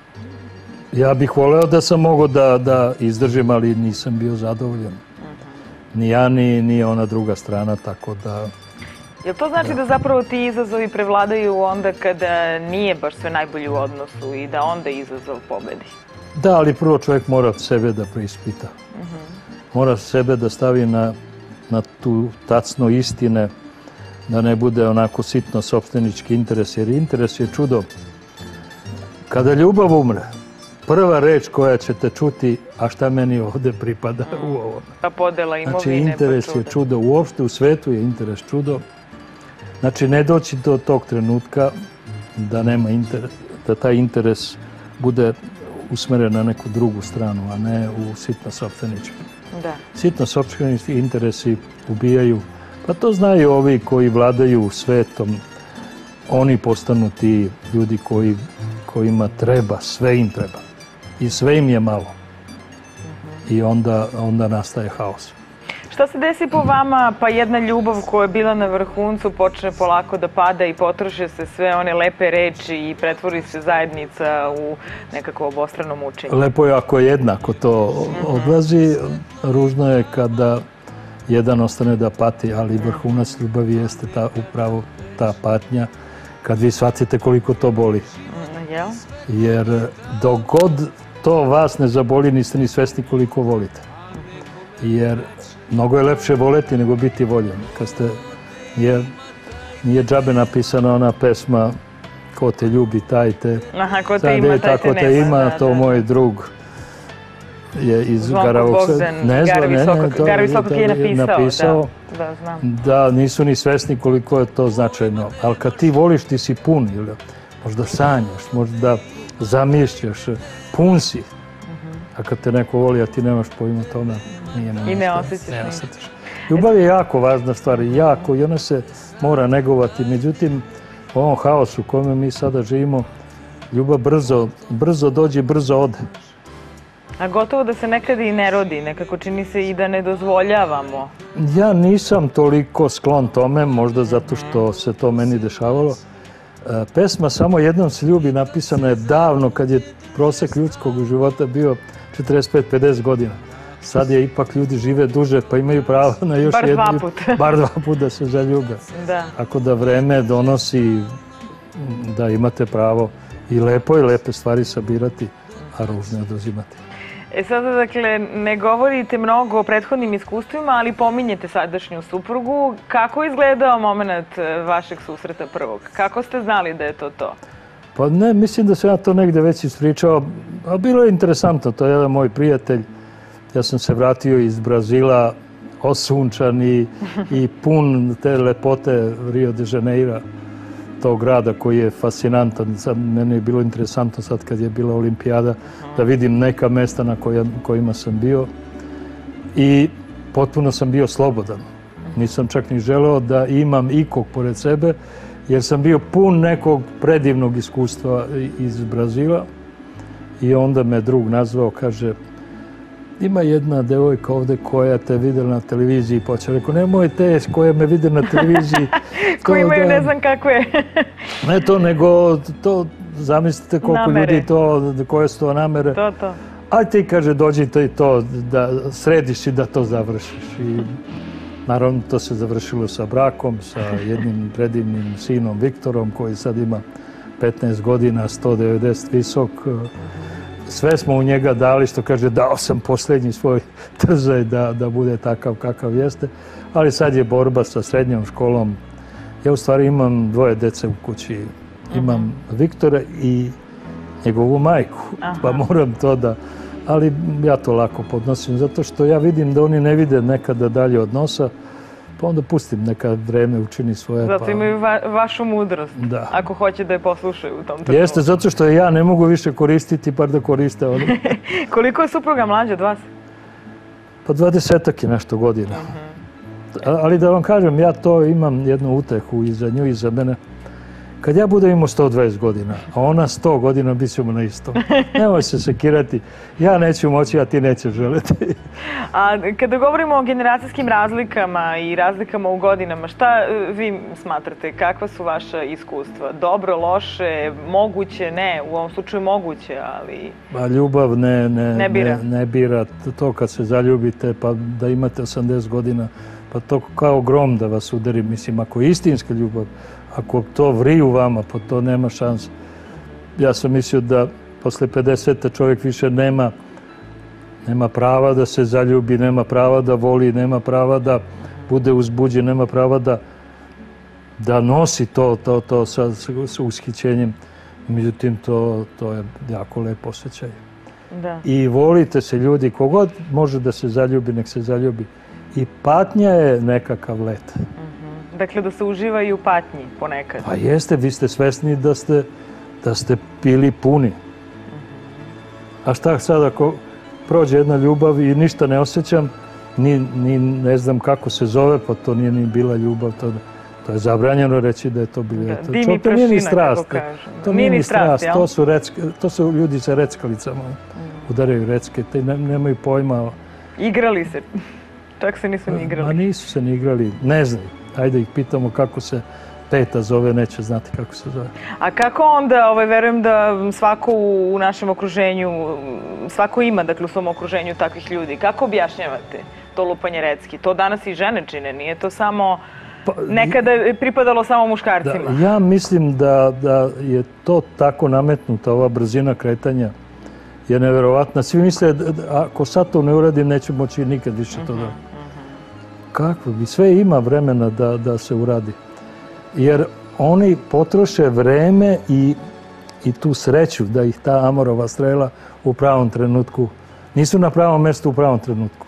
B: ja bih voleo da sam mogao da, da izdržim, ali nisam bio zadovoljan. Ni ja, ni, ni ona druga strana, tako da...
A: Jel to znači da zapravo ti izazovi prevladaju onda kada nije baš sve najbolje u odnosu i da onda izazov pobedi?
B: Da, ali prvo čovjek mora sebe da preispita. Mora sebe da stavi na, na tu tacnu istine, da ne bude onako sitno sopstvenički interes, jer interes je čudo. Kada ljubav umre, prva reč koja ćete čuti, a šta meni ovdje pripada u ovome.
A: Pa podela imovine,
B: znači, interes
A: pa čudo.
B: je čudo. Uopšte u svetu je interes čudo. Znači, ne doći do tog trenutka da nema interes, da taj interes bude usmeren na neku drugu stranu, a ne u sitno sopstvenički.
A: Da.
B: Sitno sopstvenički interesi ubijaju. Pa to znaju ovi koji vladaju svetom. Oni postanu ti ljudi koji, kojima treba, sve im treba. I sve im je malo. I onda, onda nastaje haos.
A: Šta se desi po vama, pa jedna ljubav koja je bila na vrhuncu počne polako da pada i potroše se sve one lepe reči i pretvori se zajednica u nekako obostrano mučenje? Lepo
B: je ako jednako to odlazi. Ružno je kada jedan ostane da pati, ali vrhunac ljubavi jeste ta, upravo ta patnja kad vi shvatite koliko to boli.
A: Jel?
B: Jer dok god to vas ne zaboli, niste ni svesni koliko volite. Jer mnogo je lepše voleti nego biti voljen. Kad ste, nije, nije džabe napisana ona pesma ko te ljubi, taj te...
A: Aha, ko te ima, taj te nema.
B: Tako te ima, to moj drug je iz Garavog...
A: Ne znam, Gara Visokog je napisao. Da, znam.
B: Da, nisu ni svesni koliko je to značajno. Ali kad ti voliš, ti si pun. Možda sanjaš, možda zamišljaš, pun si. A kad te neko voli, a ti nemaš pojma toga, nije nema.
A: I ne osjećaš ništa.
B: Ljubav je jako važna stvar, jako, i ona se mora negovati. Međutim, u ovom haosu u kojem mi sada živimo, ljubav brzo, brzo dođe i brzo ode.
A: A gotovo da se nekad i ne rodi, nekako čini se i da ne dozvoljavamo.
B: Ja nisam toliko sklon tome, možda zato što se to meni dešavalo. Pesma Samo jednom se ljubi napisana je davno kad je prosek ljudskog života bio četrdeset pet do pedeset godina. Sad je ipak ljudi žive duže pa imaju pravo na još
A: bar
B: jednu...
A: Bar dva put.
B: Bar dva put da se zaljube.
A: Da.
B: Tako da vreme donosi da imate pravo i lepo i lepe stvari sabirati, a ružne oduzimati.
A: E sada, dakle, ne govorite mnogo o prethodnim iskustvima, ali pominjete sadašnju suprugu. Kako je izgledao moment vašeg susreta prvog? Kako ste znali da je to to?
B: Pa ne, mislim da sam ja to negde već ispričao. A bilo je interesantno, to je jedan moj prijatelj. Ja sam se vratio iz Brazila, osunčan i, i pun te lepote Rio de Janeiro, tog grada koji je fascinantan. Sad, mene je bilo interesantno sad kad je bila olimpijada da vidim neka mesta na koja, kojima sam bio i potpuno sam bio slobodan. Nisam čak ni želeo da imam ikog pored sebe jer sam bio pun nekog predivnog iskustva iz Brazila i onda me drug nazvao, kaže, ima jedna devojka ovde koja te videla na televiziji, pa će rekao, nemoj te koja me vide na televiziji.
A: Koji imaju ne znam kakve.
B: Ne to, nego to, zamislite koliko ljudi to, koje su to namere.
A: To, to.
B: A ti, kaže, dođite i to, da središ i da to završiš. I naravno, to se završilo sa brakom, sa jednim predivnim sinom Viktorom, koji sad ima petnaest godina, sto devedeset visok. Sve smo u njega dali, što kaže, dao sam posljednji svoj trzaj da, da bude takav kakav jeste. Ali sad je borba sa srednjom školom. Ja u stvari imam dvoje dece u kući. Imam Viktora i njegovu majku. Aha. Pa moram to da... Ali ja to lako podnosim, zato što ja vidim da oni ne vide nekada dalje od nosa, pa onda pustim neka vreme učini svoje.
A: Zato
B: pa...
A: imaju va vašu mudrost,
B: da.
A: Ako hoće da je poslušaju u tom trenutku.
B: Jeste, zato što ja ne mogu više koristiti, par da koriste ono.
A: Koliko je supruga mlađa od vas?
B: Pa dvadesetak je nešto godina. Uh -huh. Ali da vam kažem, ja to imam jednu utehu i za nju i za mene. kad ja budem imao sto dvadeset godina, a ona sto godina, bit ćemo na istom. Nemoj se sekirati. Ja neću moći, a ti nećeš želiti.
A: A kada govorimo o generacijskim razlikama i razlikama u godinama, šta vi smatrate? Kakva su vaša iskustva? Dobro, loše, moguće, ne? U ovom slučaju moguće, ali...
B: Pa ljubav ne, ne,
A: ne bira.
B: Ne, ne bira. To kad se zaljubite, pa da imate osamdeset godina, pa to kao grom da vas udari. Mislim, ako je istinska ljubav, ako to vri u vama, pa to nema šanse. Ja sam mislio da posle pedesete čovjek više nema, nema prava da se zaljubi, nema prava da voli, nema prava da bude uzbuđen, nema prava da, da nosi to, to, to sa, sa ushićenjem. Međutim, to, to je jako lep osjećaj.
A: Da.
B: I volite se ljudi, kogod može da se zaljubi, nek se zaljubi. I patnja je nekakav let.
A: Dakle, da se uživa i u patnji ponekad.
B: Pa jeste, vi ste svesni da ste, da ste bili puni. A šta sad ako prođe jedna ljubav i ništa ne osjećam, ni, ni ne znam kako se zove, pa to nije ni bila ljubav, to, to je zabranjeno reći da je to bilo.
A: Da,
B: to,
A: dim i
B: to nije ni
A: prašina,
B: strast.
A: kako kažu.
B: To nije ni strast, to su, recke, to su ljudi sa reckalicama. Udaraju recke, te ne, nemaju pojma.
A: Igrali se, čak se nisu ni igrali.
B: Ma nisu se ni igrali, ne znam. Ajde ih pitamo kako se teta zove, neće znati kako se zove.
A: A kako onda, ovaj, verujem da svako u našem okruženju, svako ima, dakle, u svom okruženju takvih ljudi. Kako objašnjavate to lupanje recki? To danas i žene čine, nije to samo... Pa, nekada je pripadalo samo muškarcima.
B: Da, ja mislim da, da je to tako nametnuta, ova brzina kretanja je neverovatna. Svi misle, da, ako sad to ne uradim, neću moći nikad više to da... Kako bi? Sve ima vremena da, da se uradi. Jer oni potroše vreme i, i tu sreću da ih ta Amorova strela u pravom trenutku, nisu na pravom mjestu u pravom trenutku.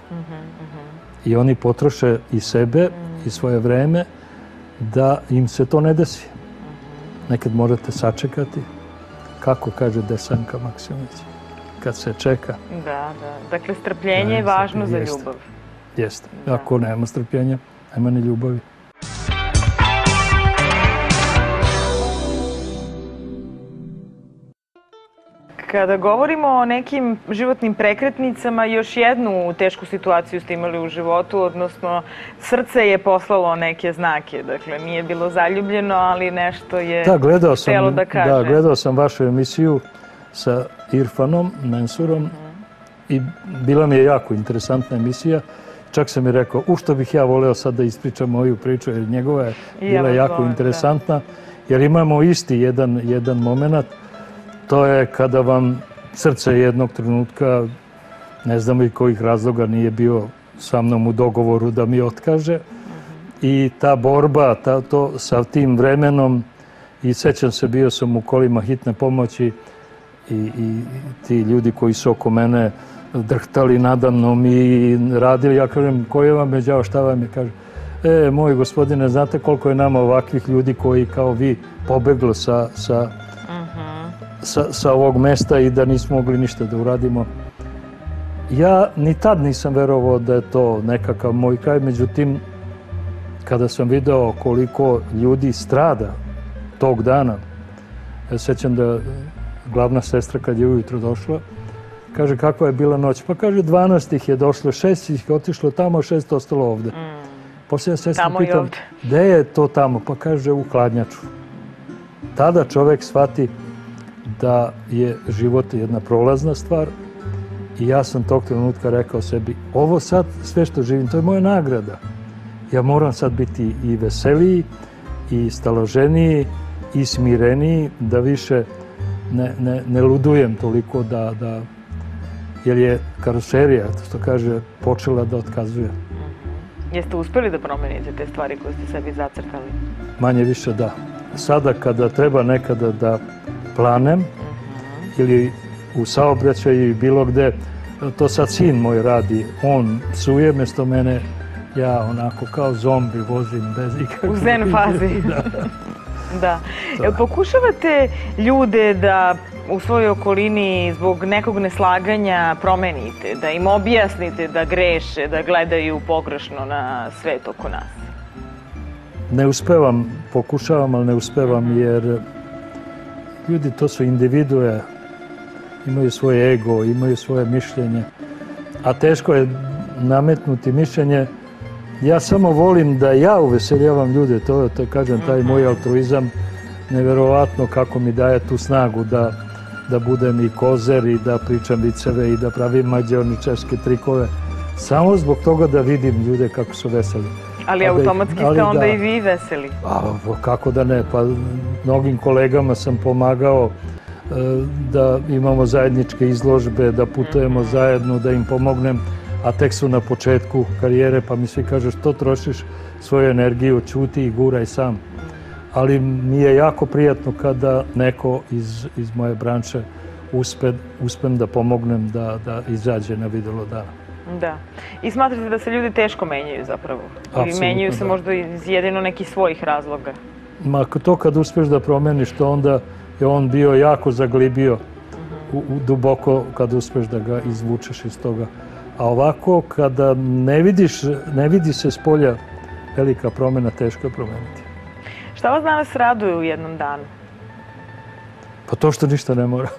B: I oni potroše i sebe i svoje vreme da im se to ne desi. Nekad morate sačekati, kako kaže Desanka Maksimović, kad se čeka.
A: Da, da. Dakle, strpljenje je važno za ljubav.
B: Jeste. Ako nema strpljenja, nema ni ljubavi.
A: Kada govorimo o nekim životnim prekretnicama, još jednu tešku situaciju ste imali u životu, odnosno srce je poslalo neke znake. Dakle, nije bilo zaljubljeno, ali nešto je htjelo da kaže.
B: Da, gledao sam vašu emisiju sa Irfanom Mensurom i bila mi je jako interesantna emisija. Čak sam mi rekao, u što bih ja voleo sad da ispričam moju priču, jer njegova je bila jako interesantna, jer imamo isti jedan, jedan moment. To je kada vam srce jednog trenutka, ne znamo i kojih razloga, nije bio sa mnom u dogovoru da mi otkaže. I ta borba ta, to, sa tim vremenom, i sećam se, bio sam u kolima hitne pomoći i, i ti ljudi koji su oko mene drhtali nadamnom i radili. Ja kažem, koji vam je đavo, šta vam je? Kaže, e, moj gospodine, znate koliko je nama ovakvih ljudi koji kao vi pobeglo sa, sa, sa, sa ovog mesta i da nismo mogli ništa da uradimo. Ja ni tad nisam verovao da je to nekakav moj kraj, međutim, kada sam video koliko ljudi strada tog dana, ja sećam da glavna sestra kad je ujutro došla, kaže, kakva je bila noć? Pa kaže, dvanaest ih je došlo, šest ih je otišlo tamo, šest ostalo ovde. Mm. Poslije ja sestru pitam, gde je to tamo? Pa kaže, u hladnjaču. Tada čovek shvati da je život jedna prolazna stvar i ja sam tog trenutka rekao sebi, ovo sad, sve što živim, to je moja nagrada. Ja moram sad biti i veseliji, i staloženiji, i smireniji, da više ne, ne, ne ludujem toliko da, da jer je karoserija, što kaže, počela da otkazuje.
A: Jeste uspeli da promenite te stvari koje ste sebi zacrtali?
B: Manje više da. Sada kada treba nekada da planem ili u saobraćaju i bilo gde, to sad sin moj radi, on psuje mjesto mene, ja onako kao zombi vozim bez ikakve...
A: U zen fazi. Da. Da. Jel pokušavate ljude da u svojoj okolini zbog nekog neslaganja promenite, da im objasnite da greše, da gledaju pogrešno na svet oko nas?
B: ne uspevam, pokušavam, ali ne uspevam jer ljudi to su individue, imaju svoje ego, imaju svoje mišljenje, a teško je nametnuti mišljenje. Ja samo volim da ja uveseljavam ljude, to, to kažem, taj moj altruizam, neverovatno kako mi daje tu snagu da, da budem i kozer i da pričam viceve i da pravim mađioničarske trikove, samo zbog toga da vidim ljude kako su veseli.
A: Ali automatski ste onda i vi veseli.
B: A kako da ne, pa mnogim kolegama sam pomagao da imamo zajedničke izložbe, da putujemo zajedno, da im pomognem, a tek su na početku karijere, pa mi svi kažu što trošiš svoju energiju, ćuti i guraj sam. Ali mi je jako prijatno kada neko iz, iz moje branše uspe, uspem da pomognem da, da izađe na videlo dana.
A: Da. I smatrate da se ljudi teško menjaju zapravo? Ili menjaju se možda iz jedino nekih svojih razloga?
B: Ma to kad uspeš da promeniš, to onda je on bio jako zaglibio u, u duboko kad uspeš da ga izvučeš iz toga. A ovako, kada ne vidiš, ne vidi se s polja velika promjena, teško je promeniti.
A: Šta vas danas raduje u jednom danu?
B: Pa to što ništa ne mora.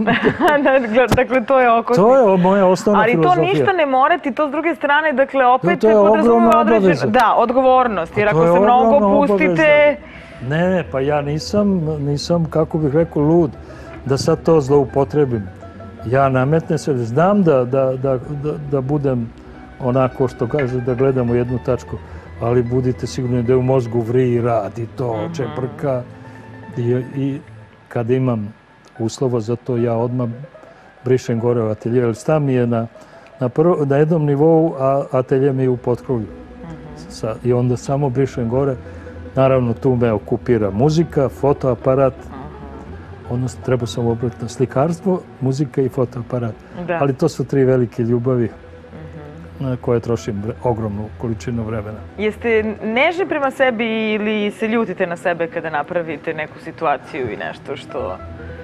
A: Dakle, to je okosnik.
B: To je moja osnovna filozofija.
A: Ali to ništa ne morati, to s druge strane, dakle, opet
B: to je ogromna obaveza.
A: Da, odgovornost, jer ako se mnogo pustite...
B: Ne, pa ja nisam, nisam, kako bih rekao, lud da sad to zloupotrebim. Ja nametnem se, znam da, da, da, da budem onako što kaže, da gledam u jednu tačku, ali budite sigurni da je u mozgu vri i radi to, čeprka. I, i kad imam uslova za to, ja odmah brišem gore u atelje. Jer stan mi je na, na, prvo, na jednom nivou, a atelje mi je u potkrovlju. Sa, I onda samo brišem gore. Naravno, tu me okupira muzika, fotoaparat, odnosno treba sam obratiti na slikarstvo, muzika i fotoaparat. Da. Ali to su tri velike ljubavi na koje trošim ogromnu količinu vremena.
A: Jeste nežni prema sebi ili se ljutite na sebe kada napravite neku situaciju i nešto što,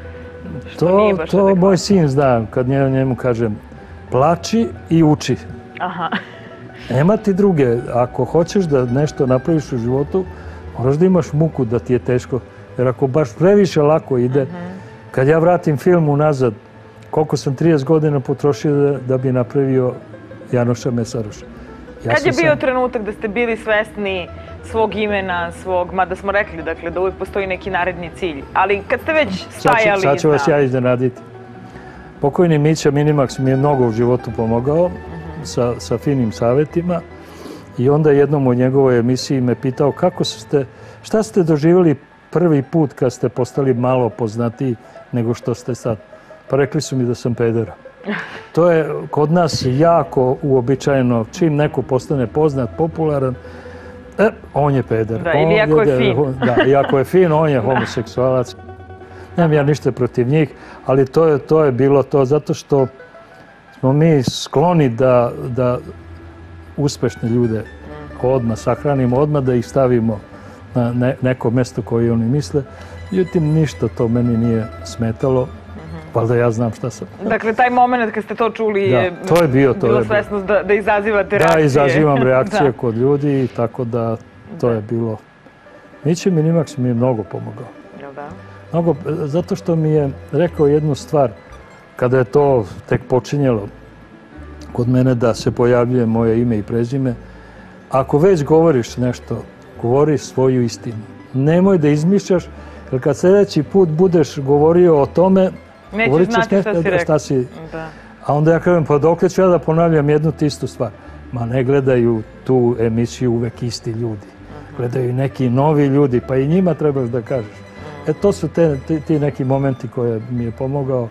A: što
B: to,
A: nije baš
B: to
A: adekvatno?
B: Moj sin zna, kad njemu kažem plači i uči.
A: Aha.
B: Nema ti druge. Ako hoćeš da nešto napraviš u životu, moraš da imaš muku da ti je teško. Jer ako baš previše lako ide, kad ja vratim film unazad, koliko sam trideset godina potrošio da, da bi napravio Janoša Mesaroša.
A: Ja kad je bio sam... trenutak da ste bili svesni svog imena, svog, mada smo rekli dakle, da uvijek postoji neki naredni cilj, ali kad ste već stajali...
B: Sad ću vas ja iznenaditi. Pokojni Mića Minimax mi je mnogo u životu pomogao sa, sa finim savjetima i onda jednom u njegovoj emisiji me pitao kako ste, šta ste doživjeli prvi put kad ste postali malo poznatiji nego što ste sad. Pa rekli su mi da sam pedera. To je kod nas jako uobičajeno. Čim neko postane poznat, popularan, e, on je peder.
A: Da, ili jako je fin.
B: Da, i ako je fin, on je homoseksualac. Nemam ja ništa protiv njih, ali to je, to je bilo to zato što smo mi skloni da, da uspešne ljude odmah sahranimo, odmah da ih stavimo na ne, neko mjesto koje oni misle. Međutim, ništa to meni nije smetalo. Pa da ja znam šta sam.
A: Dakle, taj moment kad ste to čuli je,
B: da, to je bio, to
A: bila
B: je
A: svesnost da, da izazivate reakcije.
B: Da, izazivam reakcije da. Kod ljudi, tako da to da. Je bilo. Mića Minimax mi je mnogo pomogao.
A: Jel da?
B: Mnogo, zato što mi je rekao jednu stvar, kada je to tek počinjelo kod mene da se pojavljuje moje ime i prezime, ako već govoriš nešto, govori svoju istinu. Nemoj da izmišljaš, jer kad sljedeći put budeš govorio o tome,
A: nećeš znati šta si rekao.
B: Si... A onda ja kažem, pa dokle ću ja da ponavljam jednu te istu stvar? Ma ne gledaju tu emisiju uvek isti ljudi. Gledaju i neki novi ljudi, pa i njima trebaš da kažeš. E to su te, ti, ti neki momenti koje mi je pomogao.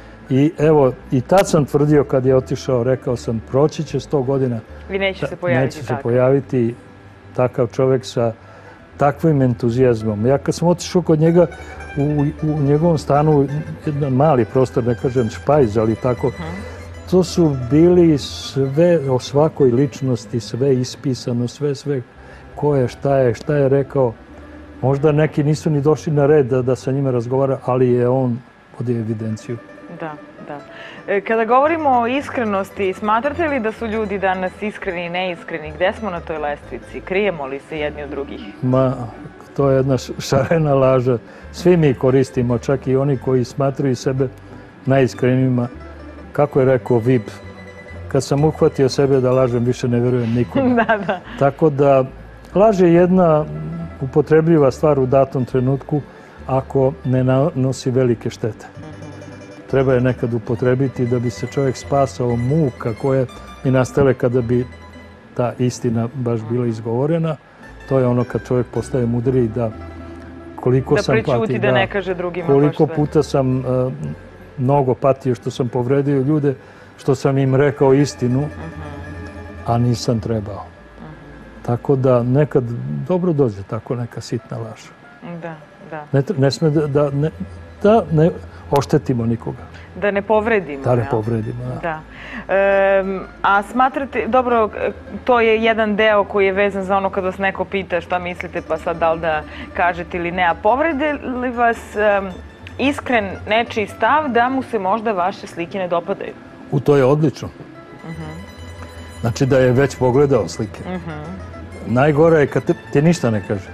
B: I evo, i tad sam tvrdio kad je otišao, rekao sam, proći će sto godina.
A: Vi neće se pojaviti
B: neće se pojaviti takav čovjek sa takvim entuzijazmom. Ja kad sam otišao kod njega, u, u njegovom stanu, jedan mali prostor, ne kažem špajz, ali tako, to su bili sve o svakoj ličnosti, sve ispisano, sve, sve ko je, šta je, šta je rekao. Možda neki nisu ni došli na red da, da sa njima razgovara, ali je on vodio evidenciju.
A: Da, da. Kada govorimo o iskrenosti, smatrate li da su ljudi danas iskreni i neiskreni? Gde smo na toj lestvici? Krijemo li se jedni od drugih?
B: Ma, to je jedna šarena laža. Svi mi koristimo, čak i oni koji smatraju sebe najiskrenijima. Kako je rekao Vib, kad sam uhvatio sebe da lažem, više ne vjerujem nikome.
A: Da, da.
B: Tako da, laž je jedna upotrebljiva stvar u datom trenutku ako ne nosi velike štete. Treba je nekad upotrebiti da bi se čovjek spasao muka koje mi nastale kada bi ta istina baš bila izgovorena. To je ono kad čovjek postaje mudriji da koliko
A: da
B: sam patio.
A: Da prećuti, da ne kaže drugima.
B: Koliko puta sam uh, mnogo patio što sam povredio ljude, što sam im rekao istinu, uh-huh. a nisam trebao. Uh-huh. Tako da nekad dobro dođe tako neka sitna laž.
A: Da, da.
B: Ne, ne sme da, da, ne, da ne oštetimo nikoga.
A: Da ne povredimo.
B: Da ne povredimo, da.
A: da. E, a smatrate, dobro, to je jedan deo koji je vezan za ono kad vas neko pita šta mislite, pa sad da li da kažete ili ne. A povrede li vas um, iskren nečiji stav da mu se možda vaše slike ne dopadaju?
B: U to je odlično.
A: Uh-huh.
B: Znači da je već pogledao slike.
A: Uh-huh.
B: Najgore je kad te, ti ništa ne kaže.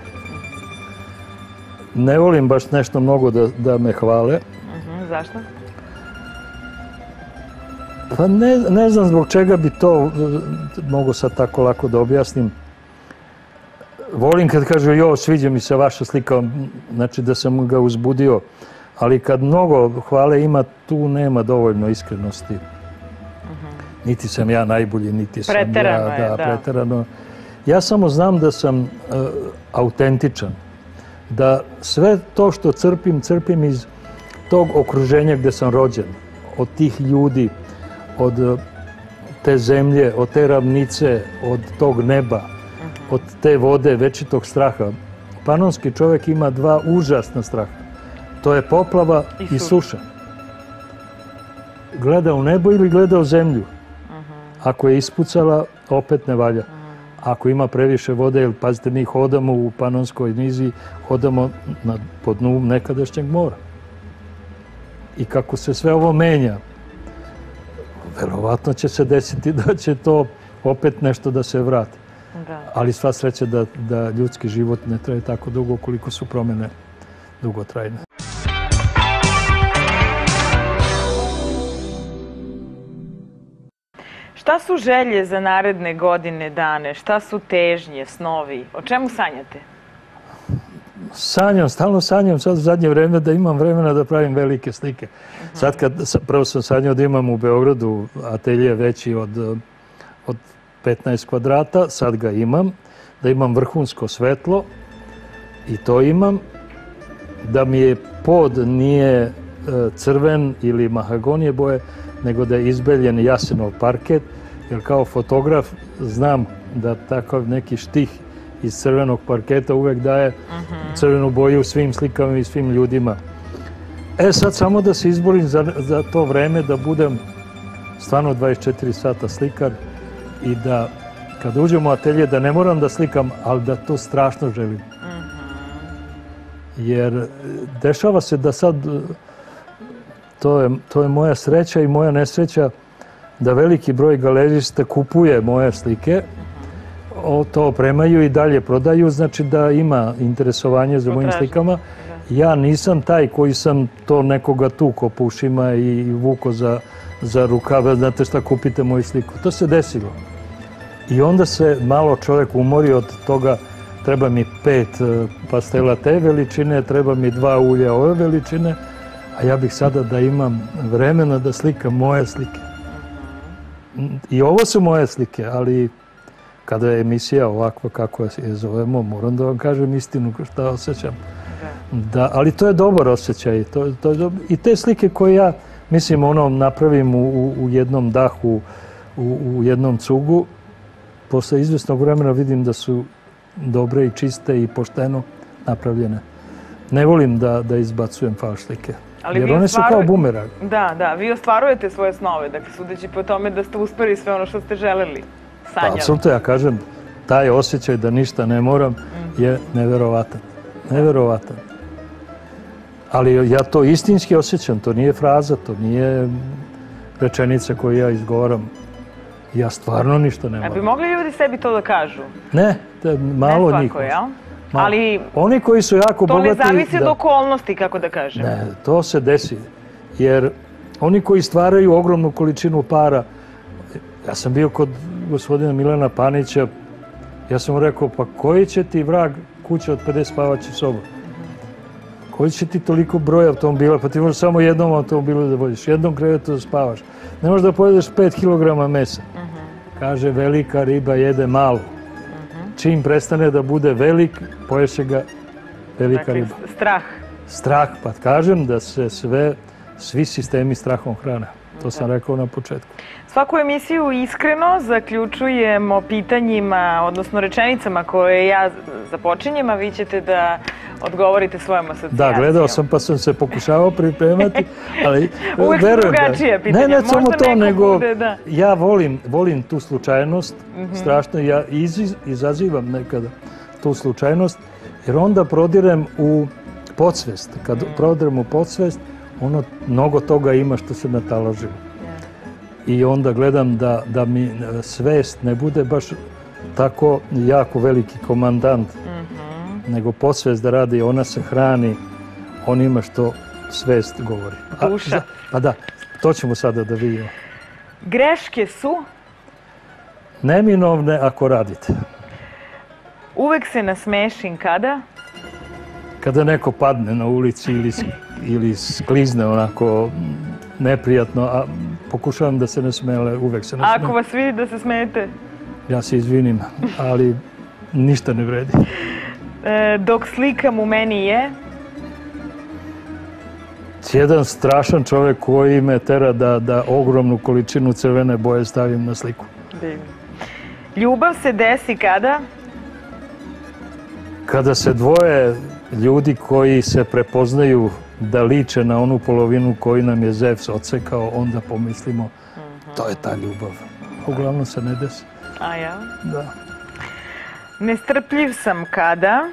B: Ne volim baš nešto mnogo da, da me hvale.
A: Uh-huh. Zašto?
B: Pa ne, ne znam zbog čega bi to, mogu sad tako lako da objasnim. Volim kad kažu, jo, sviđa mi se vaša slika, znači da sam ga uzbudio. Ali kad mnogo hvale ima, tu nema dovoljno iskrenosti. Uh-huh. Niti sam ja najbolji, niti sam
A: preterano
B: ja,
A: je,
B: da,
A: da.
B: preterano. Ja samo znam da sam uh, autentičan. Da sve to što crpim, crpim iz tog okruženja gdje sam rođen. Od tih ljudi, od te zemlje, od te ravnice, od tog neba, uh-huh. od te vode večitog straha. Panonski čovjek ima dva užasna straha. To je poplava i, i suša. Gleda u nebo ili gleda u zemlju. Uh-huh. Ako je ispucala, opet ne valja. Uh-huh. Ako ima previše vode, jer pazite, mi hodamo u Panonskoj niziji, hodamo na, po dnu nekadašnjeg mora. I kako se sve ovo menja, verovatno će se desiti da će to opet nešto da se vrati. Da. Ali sva sreća da, da ljudski život ne traje tako dugo koliko su promjene dugotrajne.
A: Šta su želje za naredne godine, dane? Šta su težnje, snovi? O čemu sanjate?
B: Sanjam, stalno sanjam sad u zadnje vreme da imam vremena da pravim velike slike. Uh-huh. Sad kad, prvo sam sanjao da imam u Beogradu atelje veći od, od petnaest kvadrata, sad ga imam, da imam vrhunsko svetlo i to imam, da mi je pod nije crven ili mahagonije boje, nego da je izbeljen jasenov parket, jer kao fotograf znam da takav neki štih iz crvenog parketa uvek daje uh-huh. crvenu boju svim slikama i svim ljudima. E sad samo da se izborim za, za to vreme, da budem stvarno dvadeset četiri sata slikar i da kad uđem u atelje da ne moram da slikam, ali da to strašno želim. Uh-huh. Jer dešava se da sad, to je, to je moja sreća i moja nesreća, da veliki broj galerista kupuje moje slike, to opremaju i dalje prodaju, znači da ima interesovanje za mojim slikama. Ja nisam taj koji sam to nekoga tuko po ušima i vuko za, za rukave, znate šta, kupite moju sliku. To se desilo. I onda se malo čovjek umori od toga, treba mi pet pastela te veličine, treba mi dva ulja ove veličine, a ja bih sada da imam vremena da slikam moje slike. I ovo su moje slike, ali kada je emisija ovakva kako je zovemo, moram da vam kažem istinu šta osjećam. Da, ali to je dobar osjećaj. To, to je dobar. I te slike koje ja, mislim, ono, napravim u, u jednom dahu, u, u jednom cugu, posle izvesnog vremena vidim da su dobre i čiste i pošteno napravljene. Ne volim da, da izbacujem falš slike. Ali jer one su kao bumerang. Da,
A: da, vi ostvarujete svoje snove, dakle, sudeći po tome da ste uspeli sve ono što ste želeli, sanjali.
B: Pa, apsolutno, ja kažem, taj osjećaj da ništa ne moram je neverovatan. Neverovatan. Ali ja to istinski osjećam, to nije fraza, to nije rečenica koju ja izgovaram. Ja stvarno ništa ne moram.
A: A bi mogli ljudi sebi to da kažu?
B: Ne, malo njih.
A: Ne svako, jel? Ali
B: oni koji su jako
A: to
B: bogati...
A: ne zavisi od okolnosti, kako da kažem.
B: Ne, to se desi. Jer oni koji stvaraju ogromnu količinu para, ja sam bio kod gospodina Milana Panića, ja sam mu rekao, pa koji će ti vrag kuća od pedeset spavaćih soba? Koji će ti toliko broja automobila? Pa ti možeš samo jednom automobilu da voziš, jednom krevetu da spavaš. Ne možeš da pojedeš pet kilograma mesa. Kaže, velika riba jede malu. Čim prestane da bude velik, poješe ga velika riba.
A: Strah.
B: Strah, pa kažem da se sve, svi sistemi strahom hrane. To sam rekao na početku.
A: Svaku emisiju iskreno zaključujemo pitanjima, odnosno rečenicama koje ja započinjem, a vi ćete da odgovorite svojom asocijacijom.
B: Da, gledao sam pa sam se pokušavao pripremati, ali
A: uvek su drugačije pitanja.
B: Ne, ne samo to, nego
A: bude, da.
B: Ja volim, volim tu slučajnost, mm-hmm. strašno, ja iz, izazivam nekada tu slučajnost, jer onda prodirem u podsvest. Kad mm. prodirem u podsvest, ono mnogo toga ima što se nataložilo. I onda gledam da, da mi svest ne bude baš tako jako veliki komandant, mm-hmm. nego podsvest da radi, ona se hrani onima što svest govori.
A: Duša.
B: A, pa da, to ćemo sada da vidimo.
A: Greške su?
B: Neminovne ako radite.
A: Uvek se nasmešim kada?
B: Kada neko padne na ulici ili, ili sklizne onako neprijatno, a pokušavam da se ne smele, uvek se ne smele.
A: Ako vas vidi da se smete?
B: Ja se izvinim, ali ništa ne vredi.
A: E, dok slikam u meni je?
B: Jedan strašan čovjek koji me tera da, da ogromnu količinu crvene boje stavim na sliku.
A: Divno. Ljubav se desi kada?
B: Kada se dvoje ljudi koji se prepoznaju da liče na onu polovinu koju nam je Zevs odsekao, onda pomislimo, mm-hmm. to je ta ljubav. Uglavnom se ne desi.
A: A ja?
B: Da.
A: Nestrpljiv sam kada?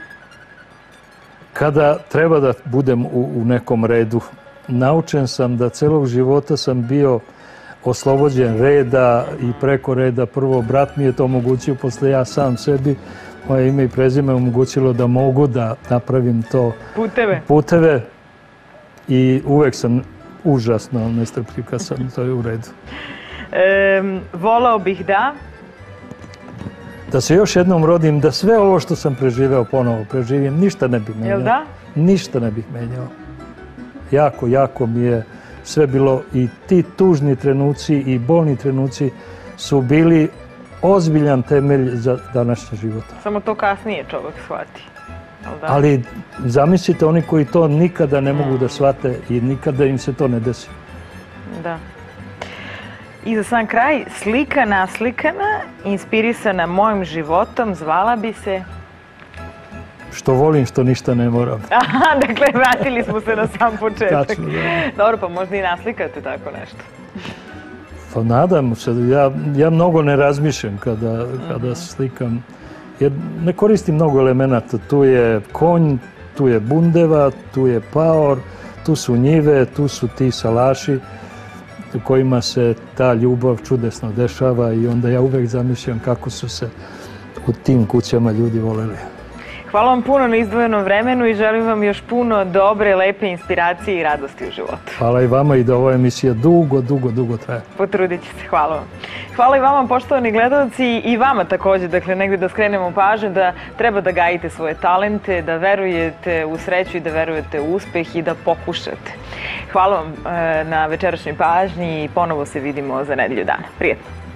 B: Kada treba da budem u, u nekom redu. Naučen sam da celog života sam bio oslobođen reda i preko reda. Prvo, brat mi je to omogućio, posle ja sam sebi. Moje ime i prezime omogućilo da mogu da napravim to.
A: Puteve.
B: Puteve. I uvek sam užasno nestrpljiv kad sam to je u redu.
A: E, volao bih da?
B: Da se još jednom rodim, da sve ovo što sam preživeo ponovo preživim, ništa ne bih menjao.
A: Jel da?
B: Ništa ne bih menjao. Jako, jako mi je sve bilo i ti tužni trenuci i bolni trenuci su bili ozbiljan temelj za današnji život.
A: Samo to kasnije čovjek shvati. Da?
B: Ali zamislite oni koji to nikada ne mogu da shvate i nikada im se to ne desi.
A: Da. I za sam kraj, slika naslikana, inspirisana mojim životom, zvala bi se...
B: Što volim, što ništa ne moram.
A: Aha, dakle, vratili smo se na sam početak.
B: Tačno, da.
A: Dobro, pa možda i naslikate tako nešto.
B: Pa nadam se, ja, ja mnogo ne razmišljam kada, kada slikam, jer ne koristim mnogo elemenata. Tu je konj, tu je bundeva, tu je paor, tu su njive, tu su ti salaši u kojima se ta ljubav čudesno dešava i onda ja uvek zamišljam kako su se u tim kućama ljudi voleli.
A: Hvala vam puno na izdvojenom vremenu i želim vam još puno dobre, lepe inspiracije i radosti u životu.
B: Hvala i vama i da ova emisija dugo, dugo, dugo traje.
A: Potrudit ću se, hvala vam. Hvala i vama, poštovani gledalci, i vama također, dakle, negdje da skrenemo pažnju da treba da gajite svoje talente, da verujete u sreću i da verujete u uspeh i da pokušate. Hvala vam na večerašnjoj pažnji i ponovo se vidimo za nedelju dana. Prijetno!